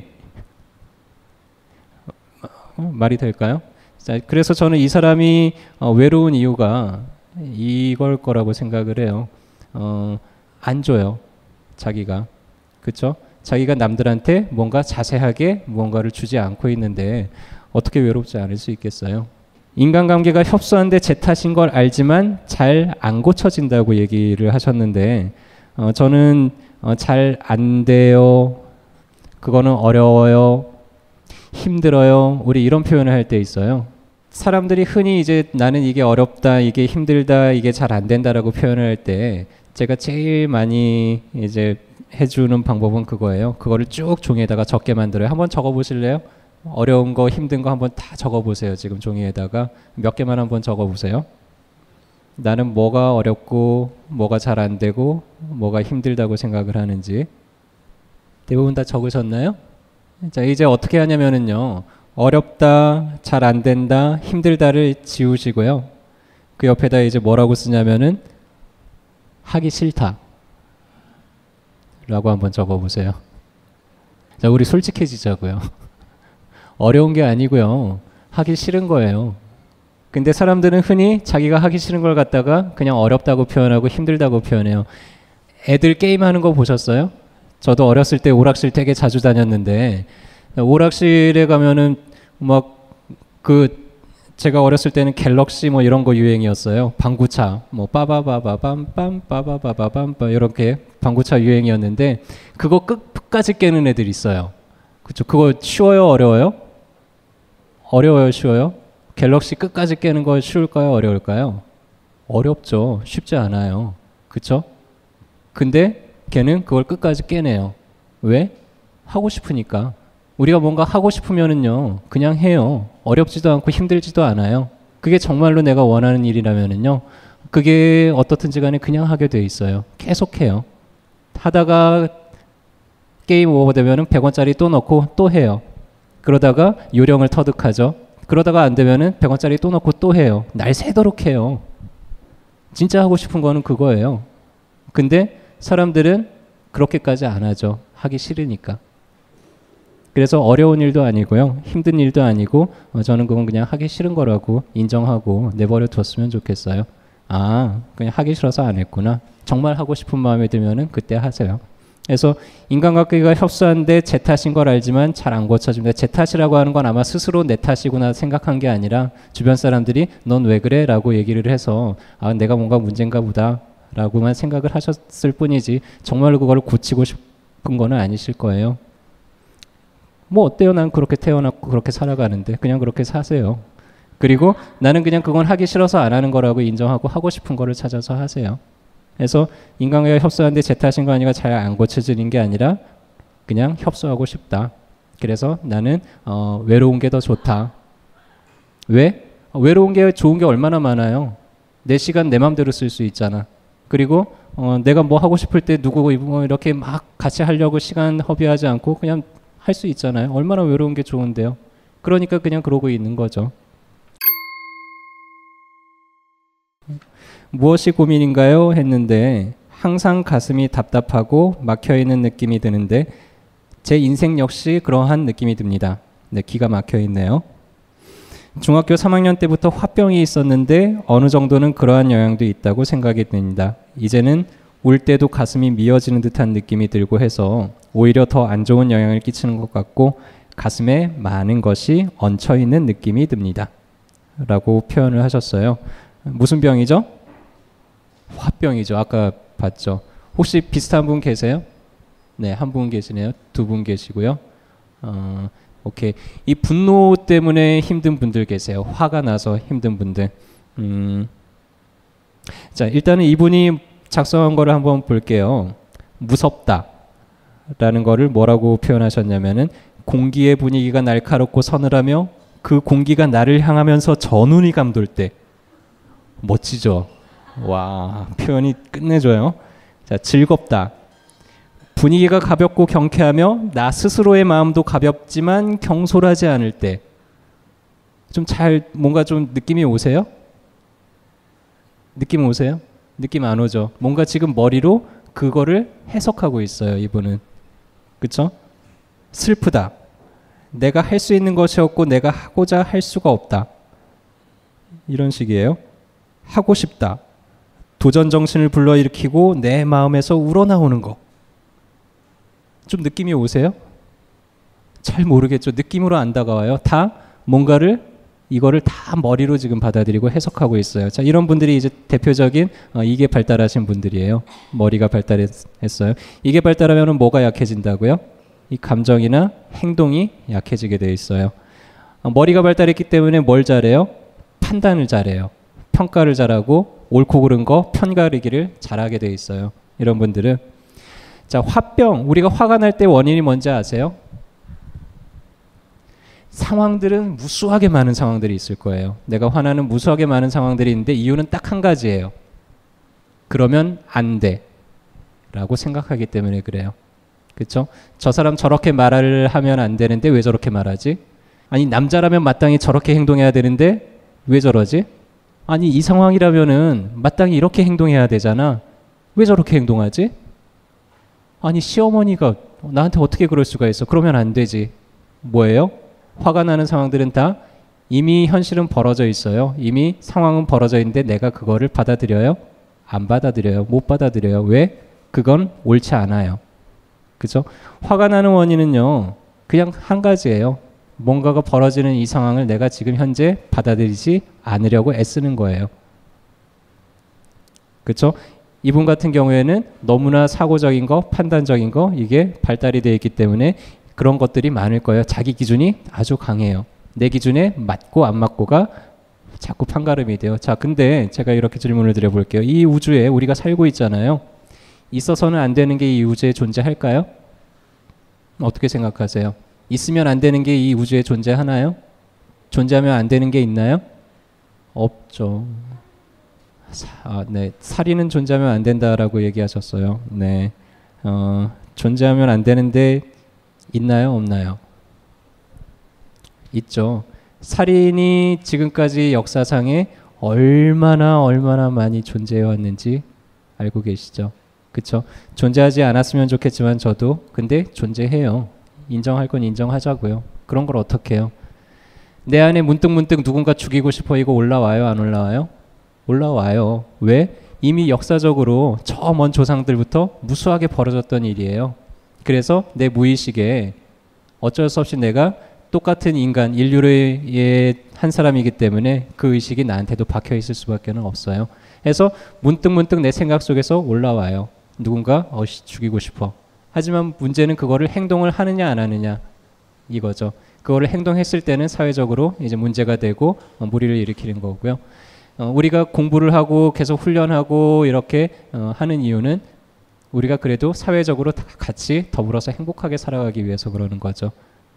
말이 될까요? 자, 그래서 저는 이 사람이 외로운 이유가 이걸 거라고 생각을 해요. 안 줘요. 자기가. 그쵸? 자기가 남들한테 뭔가 자세하게 무언가를 주지 않고 있는데 어떻게 외롭지 않을 수 있겠어요? 인간관계가 협소한데 제 탓인 걸 알지만 잘 안 고쳐진다고 얘기를 하셨는데 저는 잘 안 돼요. 그거는 어려워요. 힘들어요. 우리 이런 표현을 할 때 있어요. 사람들이 흔히 이제 나는 이게 어렵다, 이게 힘들다, 이게 잘 안 된다라고 표현을 할 때 제가 제일 많이 이제 해주는 방법은 그거예요. 그거를 쭉 종이에다가 적게 만들어요. 한번 적어보실래요? 어려운 거, 힘든 거 한번 다 적어보세요. 지금 종이에다가 몇 개만 한번 적어보세요. 나는 뭐가 어렵고 뭐가 잘 안 되고 뭐가 힘들다고 생각을 하는지 대부분 다 적으셨나요? 자, 이제 어떻게 하냐면은요. 어렵다, 잘 안 된다, 힘들다를 지우시고요. 그 옆에다 이제 뭐라고 쓰냐면은 하기 싫다 라고 한번 적어보세요. 자, 우리 솔직해지자고요. 어려운 게 아니고요. 하기 싫은 거예요. 근데 사람들은 흔히 자기가 하기 싫은 걸 갖다가 그냥 어렵다고 표현하고 힘들다고 표현해요. 애들 게임하는 거 보셨어요? 저도 어렸을 때 오락실 되게 자주 다녔는데 오락실에 가면은 막 제가 어렸을 때는 갤럭시 뭐 이런 거 유행이었어요. 방구차 뭐 빠바바바밤빰 빠바바바밤빰 이렇게 방구차 유행이었는데 그거 끝까지 깨는 애들 있어요. 그쵸? 그거 쉬워요? 어려워요? 어려워요? 쉬워요? 갤럭시 끝까지 깨는 거 쉬울까요? 어려울까요? 어렵죠. 쉽지 않아요. 그쵸? 근데 걔는 그걸 끝까지 깨네요. 왜? 하고 싶으니까. 우리가 뭔가 하고 싶으면은요, 그냥 해요. 어렵지도 않고 힘들지도 않아요. 그게 정말로 내가 원하는 일이라면은요, 그게 어떻든지 간에 그냥 하게 돼 있어요. 계속 해요. 하다가 게임 오버되면은 100원짜리 또 넣고 또 해요. 그러다가 요령을 터득하죠. 그러다가 안 되면은 100원짜리 또 넣고 또 해요. 날 새도록 해요. 진짜 하고 싶은 거는 그거예요. 근데 사람들은 그렇게까지 안 하죠. 하기 싫으니까. 그래서 어려운 일도 아니고요. 힘든 일도 아니고 저는 그건 그냥 하기 싫은 거라고 인정하고 내버려 뒀으면 좋겠어요. 아, 그냥 하기 싫어서 안 했구나. 정말 하고 싶은 마음이 들면은 그때 하세요. 그래서 인간관계가 협소한데 제 탓인 걸 알지만 잘 안 고쳐집니다. 제 탓이라고 하는 건 아마 스스로 내 탓이구나 생각한 게 아니라 주변 사람들이 넌 왜 그래? 라고 얘기를 해서 아, 내가 뭔가 문제인가 보다 라고만 생각을 하셨을 뿐이지 정말로 그걸 고치고 싶은 거는 아니실 거예요. 뭐 어때요? 난 그렇게 태어났고 그렇게 살아가는데 그냥 그렇게 사세요. 그리고 나는 그냥 그건 하기 싫어서 안 하는 거라고 인정하고 하고 싶은 거를 찾아서 하세요. 그래서 인간관계가 협소한데 제 탓인 거 아니라 잘 안 고쳐지는 게 아니라 그냥 협소하고 싶다. 그래서 나는 외로운 게 더 좋다. 왜? 외로운 게 좋은 게 얼마나 많아요. 내 시간 내 맘대로 쓸 수 있잖아. 그리고 내가 뭐 하고 싶을 때 누구 이렇게 막 같이 하려고 시간 허비하지 않고 그냥 할 수 있잖아요. 얼마나 외로운 게 좋은데요. 그러니까 그냥 그러고 있는 거죠. 무엇이 고민인가요? 했는데 항상 가슴이 답답하고 막혀있는 느낌이 드는데 제 인생 역시 그러한 느낌이 듭니다. 네, 기가 막혀있네요. 중학교 3학년 때부터 화병이 있었는데 어느 정도는 그러한 영향도 있다고 생각이 듭니다. 이제는 울 때도 가슴이 미어지는 듯한 느낌이 들고 해서 오히려 더 안 좋은 영향을 끼치는 것 같고 가슴에 많은 것이 얹혀있는 느낌이 듭니다. 라고 표현을 하셨어요. 무슨 병이죠? 화병이죠. 아까 봤죠. 혹시 비슷한 분 계세요? 네, 한 분 계시네요. 두 분 계시고요. 오케이. 이 분노 때문에 힘든 분들 계세요. 화가 나서 힘든 분들. 자, 일단은 이분이 작성한 거를 한번 볼게요. 무섭다 라는 거를 뭐라고 표현하셨냐면은 공기의 분위기가 날카롭고 서늘하며 그 공기가 나를 향하면서 저 눈이 감돌 때. 멋지죠? 와, 표현이 끝내줘요. 자, 즐겁다. 분위기가 가볍고 경쾌하며 나 스스로의 마음도 가볍지만 경솔하지 않을 때. 좀 뭔가 좀 느낌이 오세요? 느낌 오세요? 느낌 안 오죠? 뭔가 지금 머리로 그거를 해석하고 있어요, 이분은. 그쵸? 슬프다. 내가 할 수 있는 것이 없고 내가 하고자 할 수가 없다. 이런 식이에요. 하고 싶다. 도전 정신을 불러일으키고 내 마음에서 우러나오는 거. 좀 느낌이 오세요? 잘 모르겠죠. 느낌으로 안 다가와요. 다 뭔가를 이거를 다 머리로 지금 받아들이고 해석하고 있어요. 자, 이런 분들이 이제 대표적인 이게 발달하신 분들이에요. 머리가 발달했어요. 이게 발달하면 뭐가 약해진다고요? 이 감정이나 행동이 약해지게 돼 있어요. 머리가 발달했기 때문에 뭘 잘해요? 판단을 잘해요. 평가를 잘하고 옳고 그른 거 편가르기를 잘하게 돼 있어요. 이런 분들은. 자, 화병. 우리가 화가 날 때 원인이 뭔지 아세요? 상황들은 무수하게 많은 상황들이 있을 거예요. 내가 화나는 무수하게 많은 상황들이 있는데 이유는 딱 한 가지예요. 그러면 안 돼 라고 생각하기 때문에 그래요. 그렇죠? 저 사람 저렇게 말을 하면 안 되는데 왜 저렇게 말하지? 아니, 남자라면 마땅히 저렇게 행동해야 되는데 왜 저러지? 아니, 이 상황이라면은 마땅히 이렇게 행동해야 되잖아. 왜 저렇게 행동하지? 아니, 시어머니가 나한테 어떻게 그럴 수가 있어? 그러면 안 되지. 뭐예요? 화가 나는 상황들은 다 이미 현실은 벌어져 있어요. 이미 상황은 벌어져 있는데 내가 그거를 받아들여요? 안 받아들여요. 못 받아들여요. 왜? 그건 옳지 않아요. 그죠? 화가 나는 원인은요, 그냥 한 가지예요. 뭔가가 벌어지는 이 상황을 내가 지금 현재 받아들이지 않으려고 애쓰는 거예요. 그렇죠? 이분 같은 경우에는 너무나 사고적인 거, 판단적인 거, 이게 발달이 되어 있기 때문에 그런 것들이 많을 거예요. 자기 기준이 아주 강해요. 내 기준에 맞고 안 맞고가 자꾸 판가름이 돼요. 자, 근데 제가 이렇게 질문을 드려볼게요. 이 우주에 우리가 살고 있잖아요. 있어서는 안 되는 게 이 우주에 존재할까요? 어떻게 생각하세요? 있으면 안 되는 게 이 우주에 존재하나요? 존재하면 안 되는 게 있나요? 없죠. 네, 살인은 존재하면 안 된다라고 얘기하셨어요. 네, 존재하면 안 되는데 있나요? 없나요? 있죠. 살인이 지금까지 역사상에 얼마나 많이 존재해 왔는지 알고 계시죠? 그쵸? 존재하지 않았으면 좋겠지만 저도 근데 존재해요. 인정할 건 인정하자고요. 그런 걸 어떻게 해요? 내 안에 문득문득 누군가 죽이고 싶어 이거 올라와요? 안 올라와요? 올라와요. 왜? 이미 역사적으로 저 먼 조상들부터 무수하게 벌어졌던 일이에요. 그래서 내 무의식에 어쩔 수 없이 내가 똑같은 인간, 인류의 한 사람이기 때문에 그 의식이 나한테도 박혀 있을 수밖에 없어요. 그래서 문득문득 내 생각 속에서 올라와요. 누군가 죽이고 싶어. 하지만 문제는 그거를 행동을 하느냐 안 하느냐 이거죠. 그거를 행동했을 때는 사회적으로 이제 문제가 되고 무리를 일으키는 거고요. 우리가 공부를 하고 계속 훈련하고 이렇게 하는 이유는 우리가 그래도 사회적으로 같이 더불어서 행복하게 살아가기 위해서 그러는 거죠.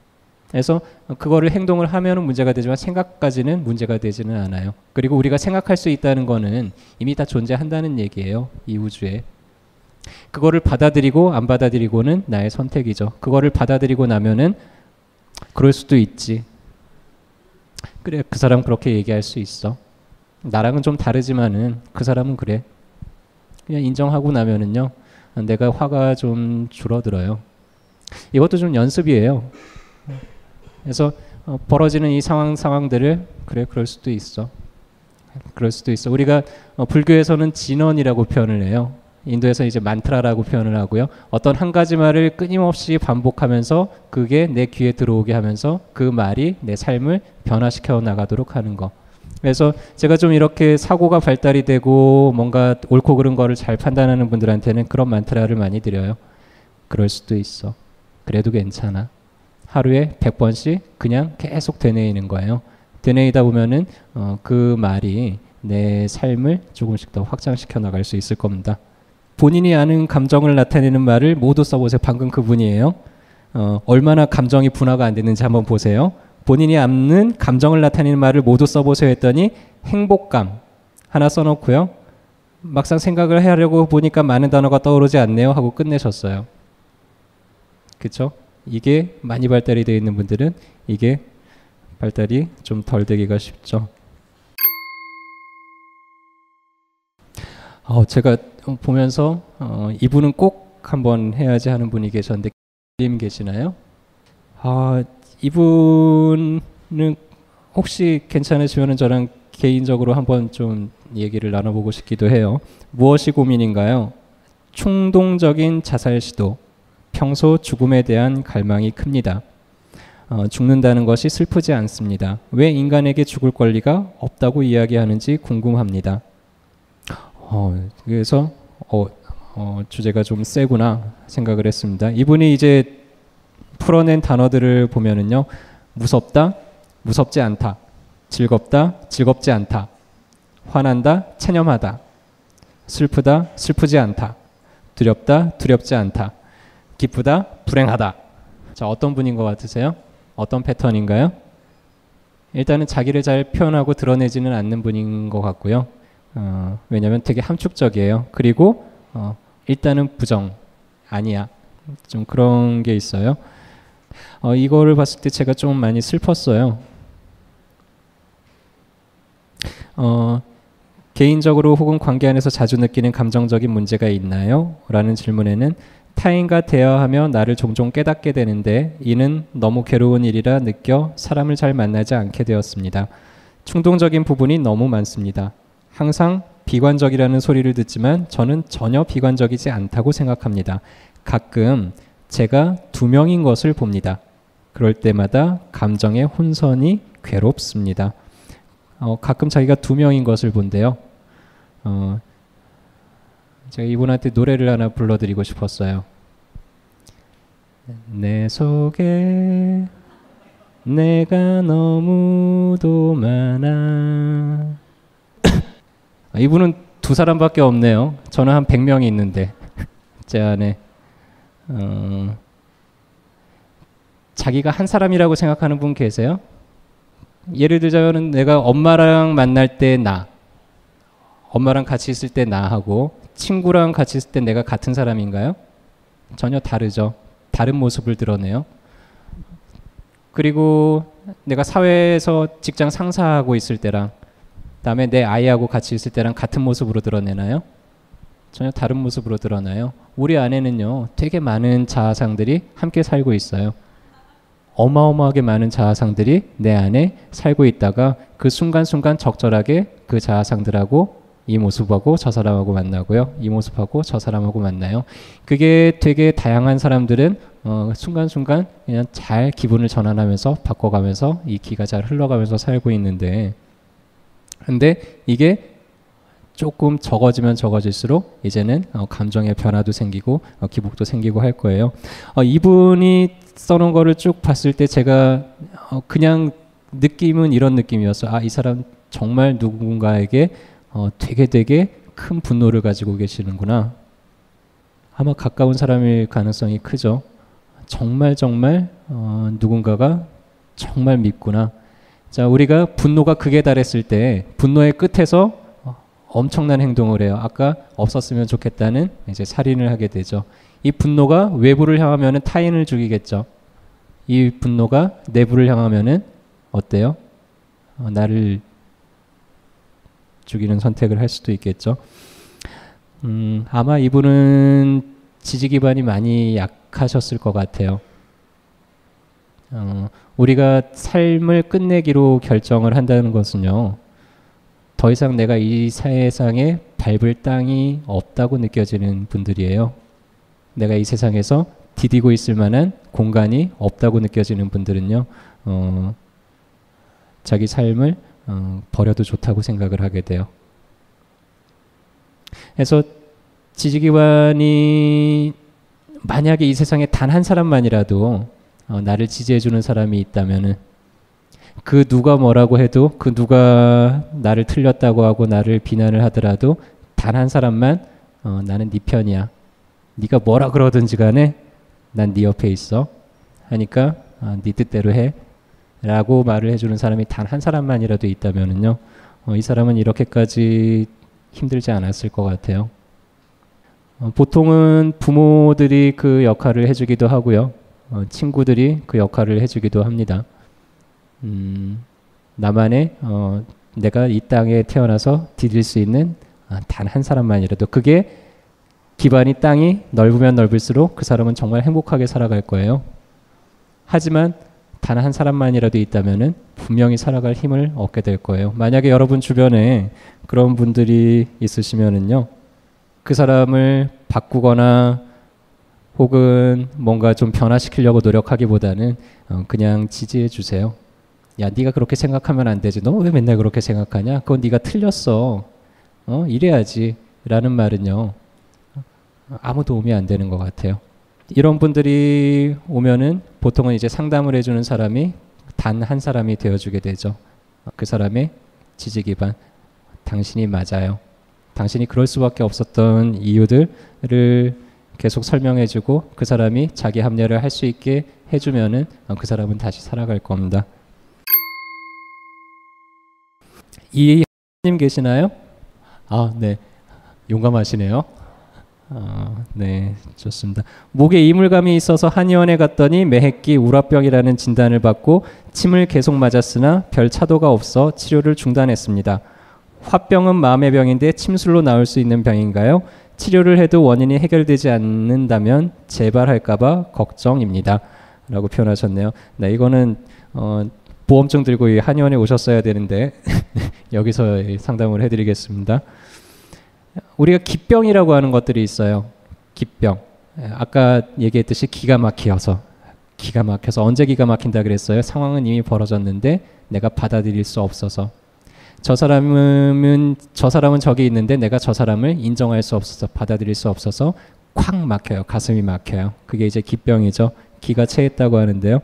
그래서 그거를 행동을 하면은 문제가 되지만 생각까지는 문제가 되지는 않아요. 그리고 우리가 생각할 수 있다는 거는 이미 다 존재한다는 얘기예요. 이 우주에. 그거를 받아들이고 안 받아들이고는 나의 선택이죠. 그거를 받아들이고 나면은 그럴 수도 있지. 그래, 그 사람 그렇게 얘기할 수 있어. 나랑은 좀 다르지만은 그 사람은 그래. 그냥 인정하고 나면은요, 내가 화가 좀 줄어들어요. 이것도 좀 연습이에요. 그래서 벌어지는 이 상황들을 그래, 그럴 수도 있어. 그럴 수도 있어. 우리가 불교에서는 진언이라고 표현을 해요. 인도에서 이제 만트라라고 표현을 하고요. 어떤 한 가지 말을 끊임없이 반복하면서 그게 내 귀에 들어오게 하면서 그 말이 내 삶을 변화시켜 나가도록 하는 거. 그래서 제가 좀 이렇게 사고가 발달이 되고 뭔가 옳고 그른 거를 잘 판단하는 분들한테는 그런 만트라를 많이 드려요. 그럴 수도 있어. 그래도 괜찮아. 하루에 100번씩 그냥 계속 되뇌이는 거예요. 되뇌이다 보면은 그 말이 내 삶을 조금씩 더 확장시켜 나갈 수 있을 겁니다. 본인이 아는 감정을 나타내는 말을 모두 써보세요. 방금 그분이에요. 얼마나 감정이 분화가 안 됐는지 한번 보세요. 본인이 아는 감정을 나타내는 말을 모두 써보세요 했더니 행복감 하나 써놓고요. 막상 생각을 하려고 보니까 많은 단어가 떠오르지 않네요 하고 끝내셨어요. 그렇죠? 이게 많이 발달이 되어 있는 분들은 이게 발달이 좀 덜 되기가 쉽죠. 제가 보면서 이분은 꼭 한번 해야지 하는 분이 계셨는데 님 계시나요? 이분은 혹시 괜찮으시면 저랑 개인적으로 한번 좀 얘기를 나눠보고 싶기도 해요. 무엇이 고민인가요? 충동적인 자살 시도, 평소 죽음에 대한 갈망이 큽니다. 죽는다는 것이 슬프지 않습니다. 왜 인간에게 죽을 권리가 없다고 이야기하는지 궁금합니다. 그래서 주제가 좀 세구나 생각을 했습니다. 이분이 이제 풀어낸 단어들을 보면은요, 무섭다, 무섭지 않다, 즐겁다, 즐겁지 않다, 화난다, 체념하다, 슬프다, 슬프지 않다, 두렵다, 두렵지 않다, 기쁘다, 불행하다. 자, 어떤 분인 것 같으세요? 어떤 패턴인가요? 일단은 자기를 잘 표현하고 드러내지는 않는 분인 것 같고요. 왜냐하면 되게 함축적이에요. 그리고 일단은 부정, 아니야. 좀 그런 게 있어요. 이거를 봤을 때 제가 좀 많이 슬펐어요. 개인적으로 혹은 관계 안에서 자주 느끼는 감정적인 문제가 있나요? 라는 질문에는 타인과 대화하며 나를 종종 깨닫게 되는데 이는 너무 괴로운 일이라 느껴 사람을 잘 만나지 않게 되었습니다. 충동적인 부분이 너무 많습니다. 항상 비관적이라는 소리를 듣지만 저는 전혀 비관적이지 않다고 생각합니다. 가끔 제가 두 명인 것을 봅니다. 그럴 때마다 감정의 혼선이 괴롭습니다. 가끔 자기가 두 명인 것을 본대요. 제가 이분한테 노래를 하나 불러드리고 싶었어요. 내 속에 내가 너무도 많아. 이분은 두 사람밖에 없네요. 저는 한 100명이 있는데 제 안에 자기가 한 사람이라고 생각하는 분 계세요? 예를 들자면 내가 엄마랑 만날 때 나, 엄마랑 같이 있을 때 나하고 친구랑 같이 있을 때 내가 같은 사람인가요? 전혀 다르죠. 다른 모습을 드러내요. 그리고 내가 사회에서 직장 상사하고 있을 때랑 그다음에 내 아이하고 같이 있을 때랑 같은 모습으로 드러내나요? 전혀 다른 모습으로 드러나요. 우리 안에는요, 되게 많은 자아상들이 함께 살고 있어요. 어마어마하게 많은 자아상들이 내 안에 살고 있다가 그 순간순간 적절하게 그 자아상들하고 이 모습하고 저 사람하고 만나고요. 이 모습하고 저 사람하고 만나요. 그게 되게 다양한 사람들은 순간순간 그냥 잘 기분을 전환하면서 바꿔가면서 이 기가 잘 흘러가면서 살고 있는데, 근데 이게 조금 적어지면 적어질수록 이제는 감정의 변화도 생기고 기복도 생기고 할 거예요. 이분이 써놓은 거를 쭉 봤을 때 제가 그냥 느낌은 이런 느낌이었어요. 이 사람 정말 누군가에게 되게 큰 분노를 가지고 계시는구나. 아마 가까운 사람일 가능성이 크죠. 정말 누군가가 정말 밉구나. 자, 우리가 분노가 극에 달했을 때 분노의 끝에서 엄청난 행동을 해요. 아까 없었으면 좋겠다는 이제 살인을 하게 되죠. 이 분노가 외부를 향하면은 타인을 죽이겠죠. 이 분노가 내부를 향하면은 어때요? 나를 죽이는 선택을 할 수도 있겠죠. 아마 이분은 지지 기반이 많이 약하셨을 것 같아요. 우리가 삶을 끝내기로 결정을 한다는 것은요, 더 이상 내가 이 세상에 밟을 땅이 없다고 느껴지는 분들이에요. 내가 이 세상에서 디디고 있을 만한 공간이 없다고 느껴지는 분들은요, 자기 삶을 버려도 좋다고 생각을 하게 돼요. 그래서 지지기관이 만약에 이 세상에 단 한 사람만이라도 나를 지지해주는 사람이 있다면은, 그 누가 뭐라고 해도, 그 누가 나를 틀렸다고 하고 나를 비난을 하더라도 단 한 사람만 나는 네 편이야, 네가 뭐라 그러든지 간에 난 네 옆에 있어 하니까 네 뜻대로 해 라고 말을 해주는 사람이 단 한 사람만이라도 있다면은요, 이 사람은 이렇게까지 힘들지 않았을 것 같아요. 보통은 부모들이 그 역할을 해주기도 하고요, 친구들이 그 역할을 해주기도 합니다. 나만의 내가 이 땅에 태어나서 디딜 수 있는 단 한 사람만이라도, 그게 기반이 땅이 넓으면 넓을수록 그 사람은 정말 행복하게 살아갈 거예요. 하지만 단 한 사람만이라도 있다면은 분명히 살아갈 힘을 얻게 될 거예요. 만약에 여러분 주변에 그런 분들이 있으시면은요, 그 사람을 바꾸거나 혹은 뭔가 좀 변화시키려고 노력하기보다는 그냥 지지해 주세요. 야, 네가 그렇게 생각하면 안 되지. 너 왜 맨날 그렇게 생각하냐? 그건 네가 틀렸어. 이래야지. 라는 말은요, 아무 도움이 안 되는 것 같아요. 이런 분들이 오면은 보통은 이제 상담을 해주는 사람이 단 한 사람이 되어주게 되죠. 그 사람의 지지 기반. 당신이 맞아요. 당신이 그럴 수밖에 없었던 이유들을 계속 설명해주고 그 사람이 자기 합리화를 할 수 있게 해주면은 그 사람은 다시 살아갈 겁니다. 이님 계시나요? 아, 네. 용감하시네요. 네, 좋습니다. 목에 이물감이 있어서 한의원에 갔더니 매핵기 우라병이라는 진단을 받고 침을 계속 맞았으나 별 차도가 없어 치료를 중단했습니다. 화병은 마음의 병인데 침술로 나을 수 있는 병인가요? 치료를 해도 원인이 해결되지 않는다면 재발할까봐 걱정입니다. 라고 표현하셨네요. 네, 이거는 보험증 들고 이 한의원에 오셨어야 되는데 여기서 상담을 해드리겠습니다. 우리가 기병이라고 하는 것들이 있어요. 기병. 아까 얘기했듯이 기가 막혀서 언제 기가 막힌다 그랬어요? 상황은 이미 벌어졌는데 내가 받아들일 수 없어서. 저 사람은 저기 있는데 내가 저 사람을 인정할 수 없어서, 받아들일 수 없어서 콱 막혀요. 가슴이 막혀요. 그게 이제 기병이죠. 기가 차있다고 하는데요.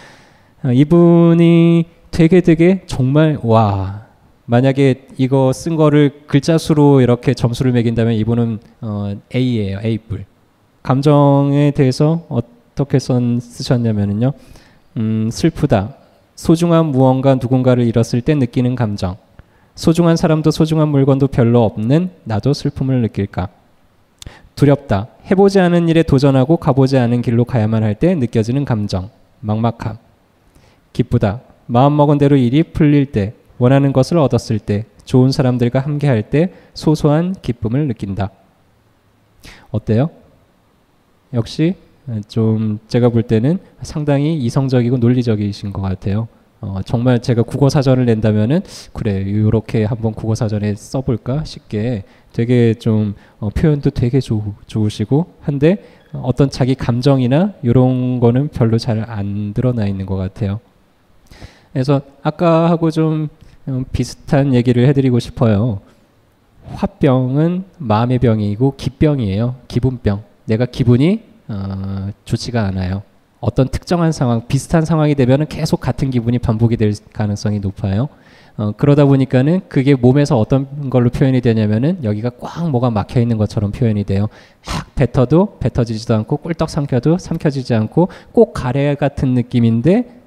이분이 되게 정말 만약에 이거 쓴 거를 글자 수로 이렇게 점수를 매긴다면 이분은 A예요. A뿔. 감정에 대해서 어떻게 쓰셨냐면요. 슬프다. 소중한 무언가 누군가를 잃었을 때 느끼는 감정. 소중한 사람도 소중한 물건도 별로 없는 나도 슬픔을 느낄까. 두렵다. 해보지 않은 일에 도전하고 가보지 않은 길로 가야만 할 때 느껴지는 감정. 막막함. 기쁘다. 마음먹은 대로 일이 풀릴 때, 원하는 것을 얻었을 때, 좋은 사람들과 함께할 때 소소한 기쁨을 느낀다. 어때요? 역시 좀 제가 볼 때는 상당히 이성적이고 논리적이신 것 같아요. 정말 제가 국어사전을 낸다면은 그래, 이렇게 한번 국어사전에 써볼까 싶게 되게 좀 표현도 되게 좋으시고 한데 어떤 자기 감정이나 이런 거는 별로 잘 안 드러나 있는 것 같아요. 그래서 아까하고 좀 비슷한 얘기를 해드리고 싶어요. 화병은 마음의 병이고 기병이에요. 기분병. 내가 기분이 좋지가 않아요. 어떤 특정한 상황, 비슷한 상황이 되면은 계속 같은 기분이 반복이 될 가능성이 높아요. 그러다 보니까는 그게 몸에서 어떤 걸로 표현이 되냐면은 여기가 꽉 뭐가 막혀 있는 것처럼 표현이 돼요. 막 뱉어도 뱉어지지도 않고 꿀떡 삼켜도 삼켜지지 않고 꼭 가래 같은 느낌인데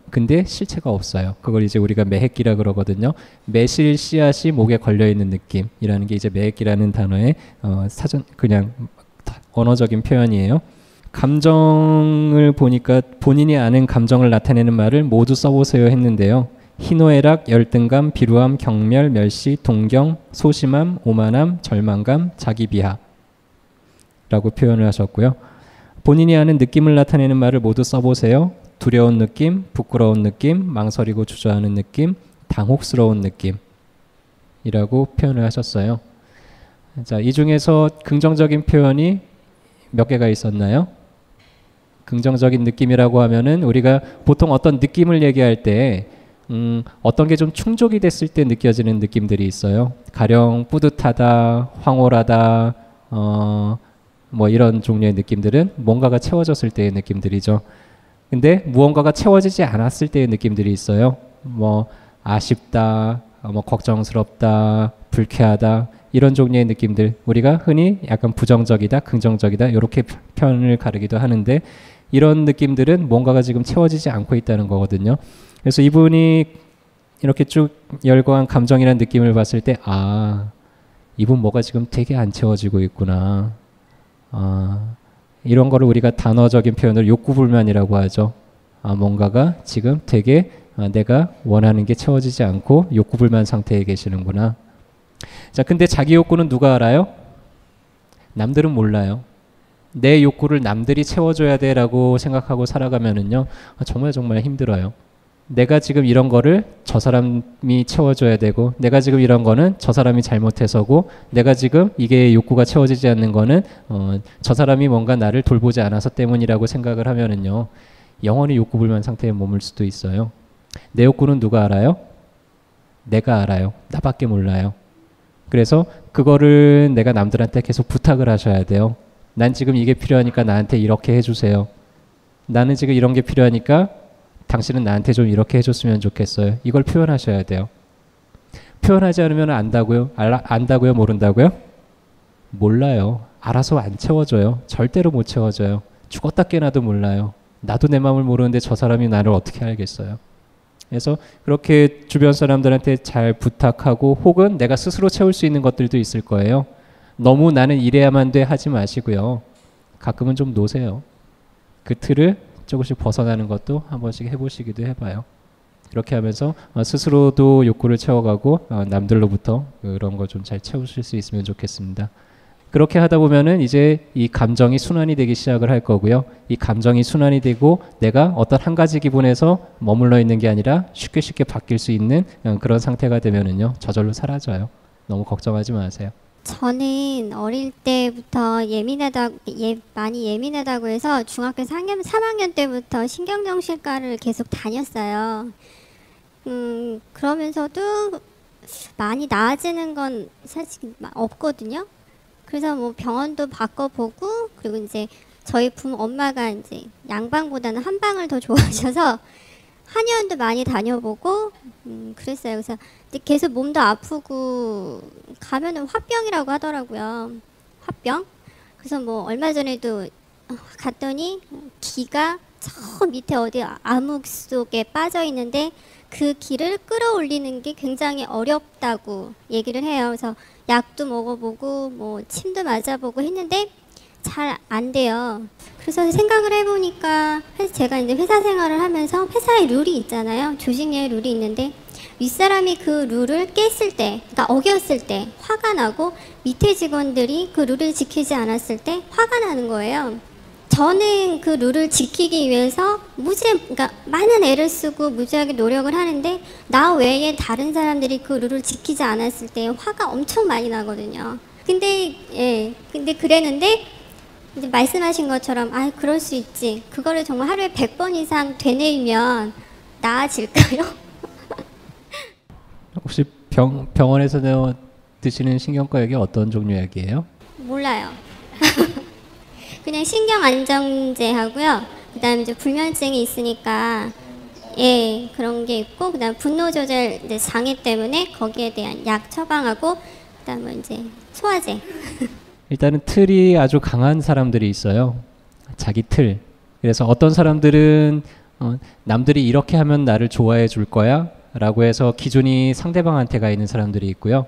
근데 실체가 없어요. 그걸 이제 우리가 매핵기라 그러거든요. 매실 씨앗이 목에 걸려있는 느낌이라는 게 이제 매핵기라는 단어의 사전 그냥 언어적인 표현이에요. 감정을 보니까 본인이 아는 감정을 나타내는 말을 모두 써보세요 했는데요. 희노애락, 열등감, 비루함, 경멸, 멸시, 동경, 소심함, 오만함, 절망감, 자기비하 라고 표현을 하셨고요. 본인이 아는 느낌을 나타내는 말을 모두 써보세요. 두려운 느낌, 부끄러운 느낌, 망설이고 주저하는 느낌, 당혹스러운 느낌이라고 표현을 하셨어요. 자, 이 중에서 긍정적인 표현이 몇 개가 있었나요? 긍정적인 느낌이라고 하면은 우리가 보통 어떤 느낌을 얘기할 때 어떤 게 좀 충족이 됐을 때 느껴지는 느낌들이 있어요. 가령 뿌듯하다, 황홀하다, 뭐 이런 종류의 느낌들은 뭔가가 채워졌을 때의 느낌들이죠. 근데 무언가가 채워지지 않았을 때의 느낌들이 있어요. 뭐 아쉽다, 뭐 걱정스럽다, 불쾌하다 이런 종류의 느낌들 우리가 흔히 약간 부정적이다, 긍정적이다 이렇게 표현을 가르기도 하는데 이런 느낌들은 뭔가가 지금 채워지지 않고 있다는 거거든요. 그래서 이분이 이렇게 쭉 열거한 감정이라는 느낌을 봤을 때 아, 이분 뭐가 지금 되게 안 채워지고 있구나. 이런 거를 우리가 단어적인 표현으로 욕구불만이라고 하죠. 뭔가가 지금 되게 내가 원하는 게 채워지지 않고 욕구불만 상태에 계시는구나. 자, 근데 자기 욕구는 누가 알아요? 남들은 몰라요. 내 욕구를 남들이 채워줘야 돼라고 생각하고 살아가면은요, 정말 힘들어요. 내가 지금 이런 거를 저 사람이 채워줘야 되고, 내가 지금 이런 거는 저 사람이 잘못해서고, 내가 지금 이게 욕구가 채워지지 않는 거는 저 사람이 뭔가 나를 돌보지 않아서 때문이라고 생각을 하면은요, 영원히 욕구불만 상태에 머물 수도 있어요. 내 욕구는 누가 알아요? 내가 알아요. 나밖에 몰라요. 그래서 그거를 내가 남들한테 계속 부탁을 하셔야 돼요. 난 지금 이게 필요하니까 나한테 이렇게 해주세요. 나는 지금 이런 게 필요하니까 당신은 나한테 좀 이렇게 해줬으면 좋겠어요. 이걸 표현하셔야 돼요. 표현하지 않으면 안다고요? 안다고요? 모른다고요? 몰라요. 알아서 안 채워줘요. 절대로 못 채워줘요. 죽었다 깨나도 몰라요. 나도 내 마음을 모르는데 저 사람이 나를 어떻게 알겠어요. 그래서 그렇게 주변 사람들한테 잘 부탁하고 혹은 내가 스스로 채울 수 있는 것들도 있을 거예요. 너무 나는 이래야만 돼 하지 마시고요. 가끔은 좀 놓으세요. 그 틀을 조금씩 벗어나는 것도 한 번씩 해보시기도 해봐요. 그렇게 하면서 스스로도 욕구를 채워가고 남들로부터 그런 거 좀 잘 채우실 수 있으면 좋겠습니다. 그렇게 하다 보면은 이제 이 감정이 순환이 되기 시작을 할 거고요. 이 감정이 순환이 되고 내가 어떤 한 가지 기분에서 머물러 있는 게 아니라 쉽게 바뀔 수 있는 그런 상태가 되면은요, 저절로 사라져요. 너무 걱정하지 마세요. 저는 어릴 때부터 많이 예민하다고 해서 중학교 3학년 때부터 신경정신과를 계속 다녔어요. 그러면서도 많이 나아지는 건 사실 없거든요. 그래서 뭐 병원도 바꿔보고, 그리고 이제 저희 엄마가 이제 양방보다는 한방을 더 좋아하셔서 한의원도 많이 다녀보고 그랬어요. 그래서 계속 몸도 아프고 가면은 화병이라고 하더라고요. 화병. 그래서 뭐 얼마 전에도 갔더니 기가 저 밑에 어디 암흑 속에 빠져 있는데 그 기를 끌어올리는 게 굉장히 어렵다고 얘기를 해요. 그래서 약도 먹어보고 뭐 침도 맞아보고 했는데 잘 안 돼요. 그래서 생각을 해보니까 제가 이제 회사 생활을 하면서 회사의 룰이 있잖아요. 조직 내의 룰이 있는데 윗사람이 그 룰을 깼을 때, 그러니까 어겼을 때 화가 나고 밑에 직원들이 그 룰을 지키지 않았을 때 화가 나는 거예요. 저는 그 룰을 지키기 위해서 그러니까 많은 애를 쓰고 무지하게 노력을 하는데 나 외에 다른 사람들이 그 룰을 지키지 않았을 때 화가 엄청 많이 나거든요. 근데 그랬는데 이제 말씀하신 것처럼 그럴 수 있지. 그거를 정말 하루에 100번 이상 되뇌이면 나아질까요? 혹시 병원에서 드시는 신경과 약이 어떤 종류 약이에요? 몰라요. 그냥 신경 안정제 하고요. 그다음에 이제 불면증이 있으니까 그런 게 있고, 그다음 분노 조절 이제 장애 때문에 거기에 대한 약 처방하고, 그다음에 이제 소화제. 일단은 틀이 아주 강한 사람들이 있어요. 자기 틀. 그래서 어떤 사람들은 남들이 이렇게 하면 나를 좋아해 줄 거야 라고 해서 기준이 상대방한테 가 있는 사람들이 있고요.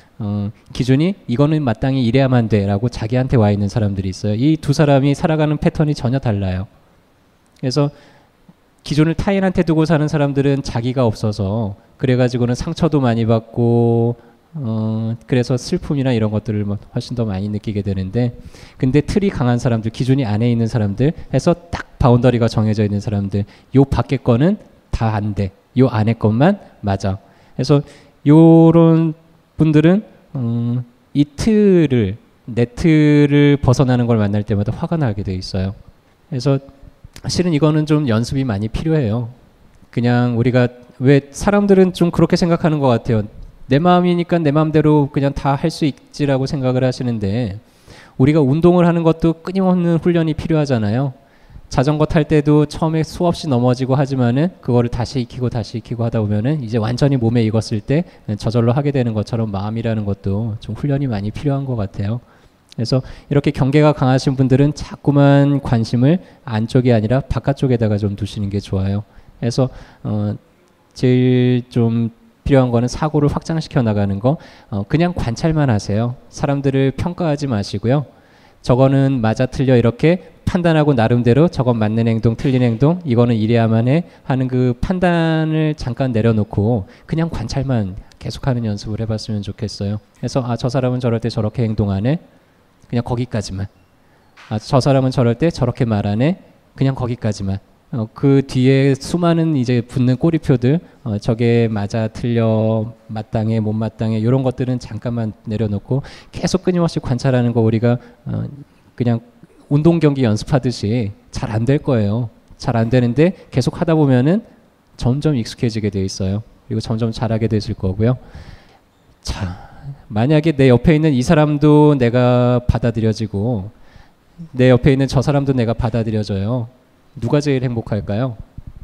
기준이 이거는 마땅히 이래야만 돼 라고 자기한테 와 있는 사람들이 있어요. 이 두 사람이 살아가는 패턴이 전혀 달라요. 그래서 기준을 타인한테 두고 사는 사람들은 자기가 없어서 그래가지고는 상처도 많이 받고 그래서 슬픔이나 이런 것들을 훨씬 더 많이 느끼게 되는데, 근데 틀이 강한 사람들, 기준이 안에 있는 사람들 해서 딱 바운더리가 정해져 있는 사람들, 요 밖에 거는 다 안 돼, 요 안에 것만 맞아. 그래서 요런 분들은 이 틀을, 내 틀을 벗어나는 걸 만날 때마다 화가 나게 돼 있어요. 그래서 실은 이거는 좀 연습이 많이 필요해요. 그냥 우리가 왜 사람들은 좀 그렇게 생각하는 것 같아요. 내 마음이니까 내 마음대로 그냥 다 할 수 있지라고 생각을 하시는데, 우리가 운동을 하는 것도 끊임없는 훈련이 필요하잖아요. 자전거 탈 때도 처음에 수없이 넘어지고 하지만은 그거를 다시 익히고 하다 보면은 이제 완전히 몸에 익었을 때 저절로 하게 되는 것처럼 마음이라는 것도 좀 훈련이 많이 필요한 것 같아요. 그래서 이렇게 경계가 강하신 분들은 자꾸만 관심을 안쪽이 아니라 바깥쪽에다가 좀 두시는 게 좋아요. 그래서 제일 좀 필요한 거는 사고를 확장시켜 나가는 거. 그냥 관찰만 하세요. 사람들을 평가하지 마시고요. 저거는 맞아 틀려 이렇게 판단하고 나름대로 저건 맞는 행동 틀린 행동 이거는 이래야만 해 하는 그 판단을 잠깐 내려놓고 그냥 관찰만 계속하는 연습을 해봤으면 좋겠어요. 그래서 저 사람은 저럴 때 저렇게 행동하네, 그냥 거기까지만. 저 사람은 저럴 때 저렇게 말하네, 그냥 거기까지만. 그 뒤에 수많은 이제 붙는 꼬리표들, 저게 맞아 틀려 마땅해 못 마땅해 이런 것들은 잠깐만 내려놓고 계속 끊임없이 관찰하는 거, 우리가 그냥 운동 경기 연습하듯이 잘 안 될 거예요. 잘 안 되는데 계속 하다 보면은 점점 익숙해지게 돼 있어요. 그리고 점점 잘하게 되실 거고요. 자, 만약에 내 옆에 있는 이 사람도 내가 받아들여지고 내 옆에 있는 저 사람도 내가 받아들여져요. 누가 제일 행복할까요?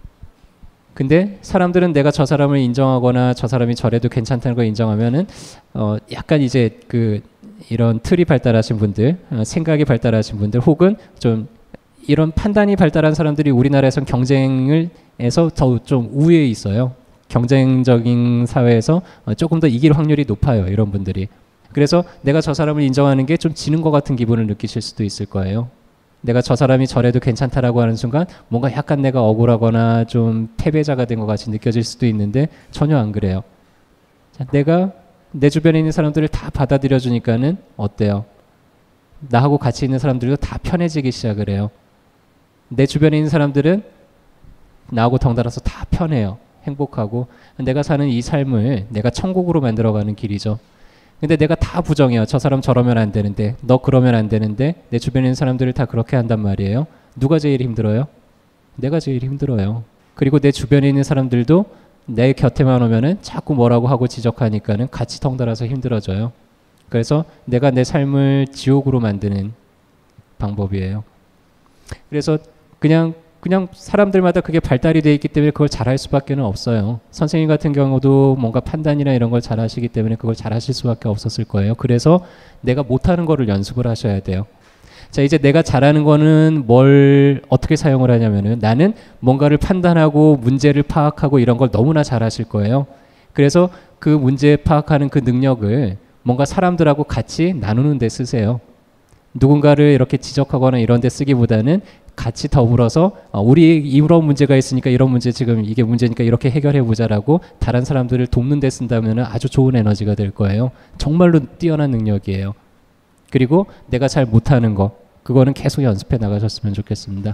근데 사람들은 내가 저 사람을 인정하거나 저 사람이 저래도 괜찮다는 걸 인정하면은 약간 이제 이런 틀이 발달하신 분들, 생각이 발달하신 분들, 혹은 좀 이런 판단이 발달한 사람들이 우리나라에선 경쟁을 해서 더 좀 우위에 있어요. 경쟁적인 사회에서 조금 더 이길 확률이 높아요, 이런 분들이. 그래서 내가 저 사람을 인정하는 게 좀 지는 것 같은 기분을 느끼실 수도 있을 거예요. 내가 저 사람이 저래도 괜찮다라고 하는 순간 뭔가 약간 내가 억울하거나 좀 패배자가 된 것 같이 느껴질 수도 있는데 전혀 안 그래요. 자, 내가 내 주변에 있는 사람들을 다 받아들여 주니까는 어때요? 나하고 같이 있는 사람들도 다 편해지기 시작을 해요. 내 주변에 있는 사람들은 나하고 덩달아서 다 편해요. 행복하고. 내가 사는 이 삶을 내가 천국으로 만들어가는 길이죠. 근데 내가 다 부정해요. 저 사람 저러면 안 되는데, 너 그러면 안 되는데, 내 주변에 있는 사람들을 다 그렇게 한단 말이에요. 누가 제일 힘들어요? 내가 제일 힘들어요. 그리고 내 주변에 있는 사람들도 내 곁에만 오면은 자꾸 뭐라고 하고 지적하니까는 같이 덩달아서 힘들어져요. 그래서 내가 내 삶을 지옥으로 만드는 방법이에요. 그래서 그냥 사람들마다 그게 발달이 돼 있기 때문에 그걸 잘할 수밖에 없어요. 선생님 같은 경우도 뭔가 판단이나 이런 걸 잘하시기 때문에 그걸 잘하실 수밖에 없었을 거예요. 그래서 내가 못하는 거를 연습을 하셔야 돼요. 자, 이제 내가 잘하는 거는 뭘 어떻게 사용을 하냐면은, 나는 뭔가를 판단하고 문제를 파악하고 이런 걸 너무나 잘하실 거예요. 그래서 그 문제 파악하는 그 능력을 뭔가 사람들하고 같이 나누는 데 쓰세요. 누군가를 이렇게 지적하거나 이런 데 쓰기보다는 같이 더불어서 우리 이런 문제가 있으니까 이런 문제, 지금 이게 문제니까 이렇게 해결해 보자라고 다른 사람들을 돕는 데 쓴다면 아주 좋은 에너지가 될 거예요. 정말로 뛰어난 능력이에요. 그리고 내가 잘 못하는 거, 그거는 계속 연습해 나가셨으면 좋겠습니다.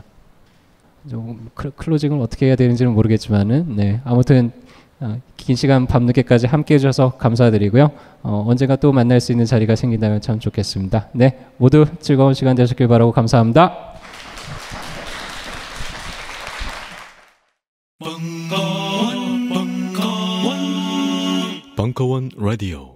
좀 클로징을 어떻게 해야 되는지는 모르겠지만은, 네, 아무튼 긴 시간 밤늦게까지 함께 해주셔서 감사드리고요. 언젠가 또 만날 수 있는 자리가 생긴다면 참 좋겠습니다. 네, 모두 즐거운 시간 되셨길 바라고 감사합니다. 벙커원 라디오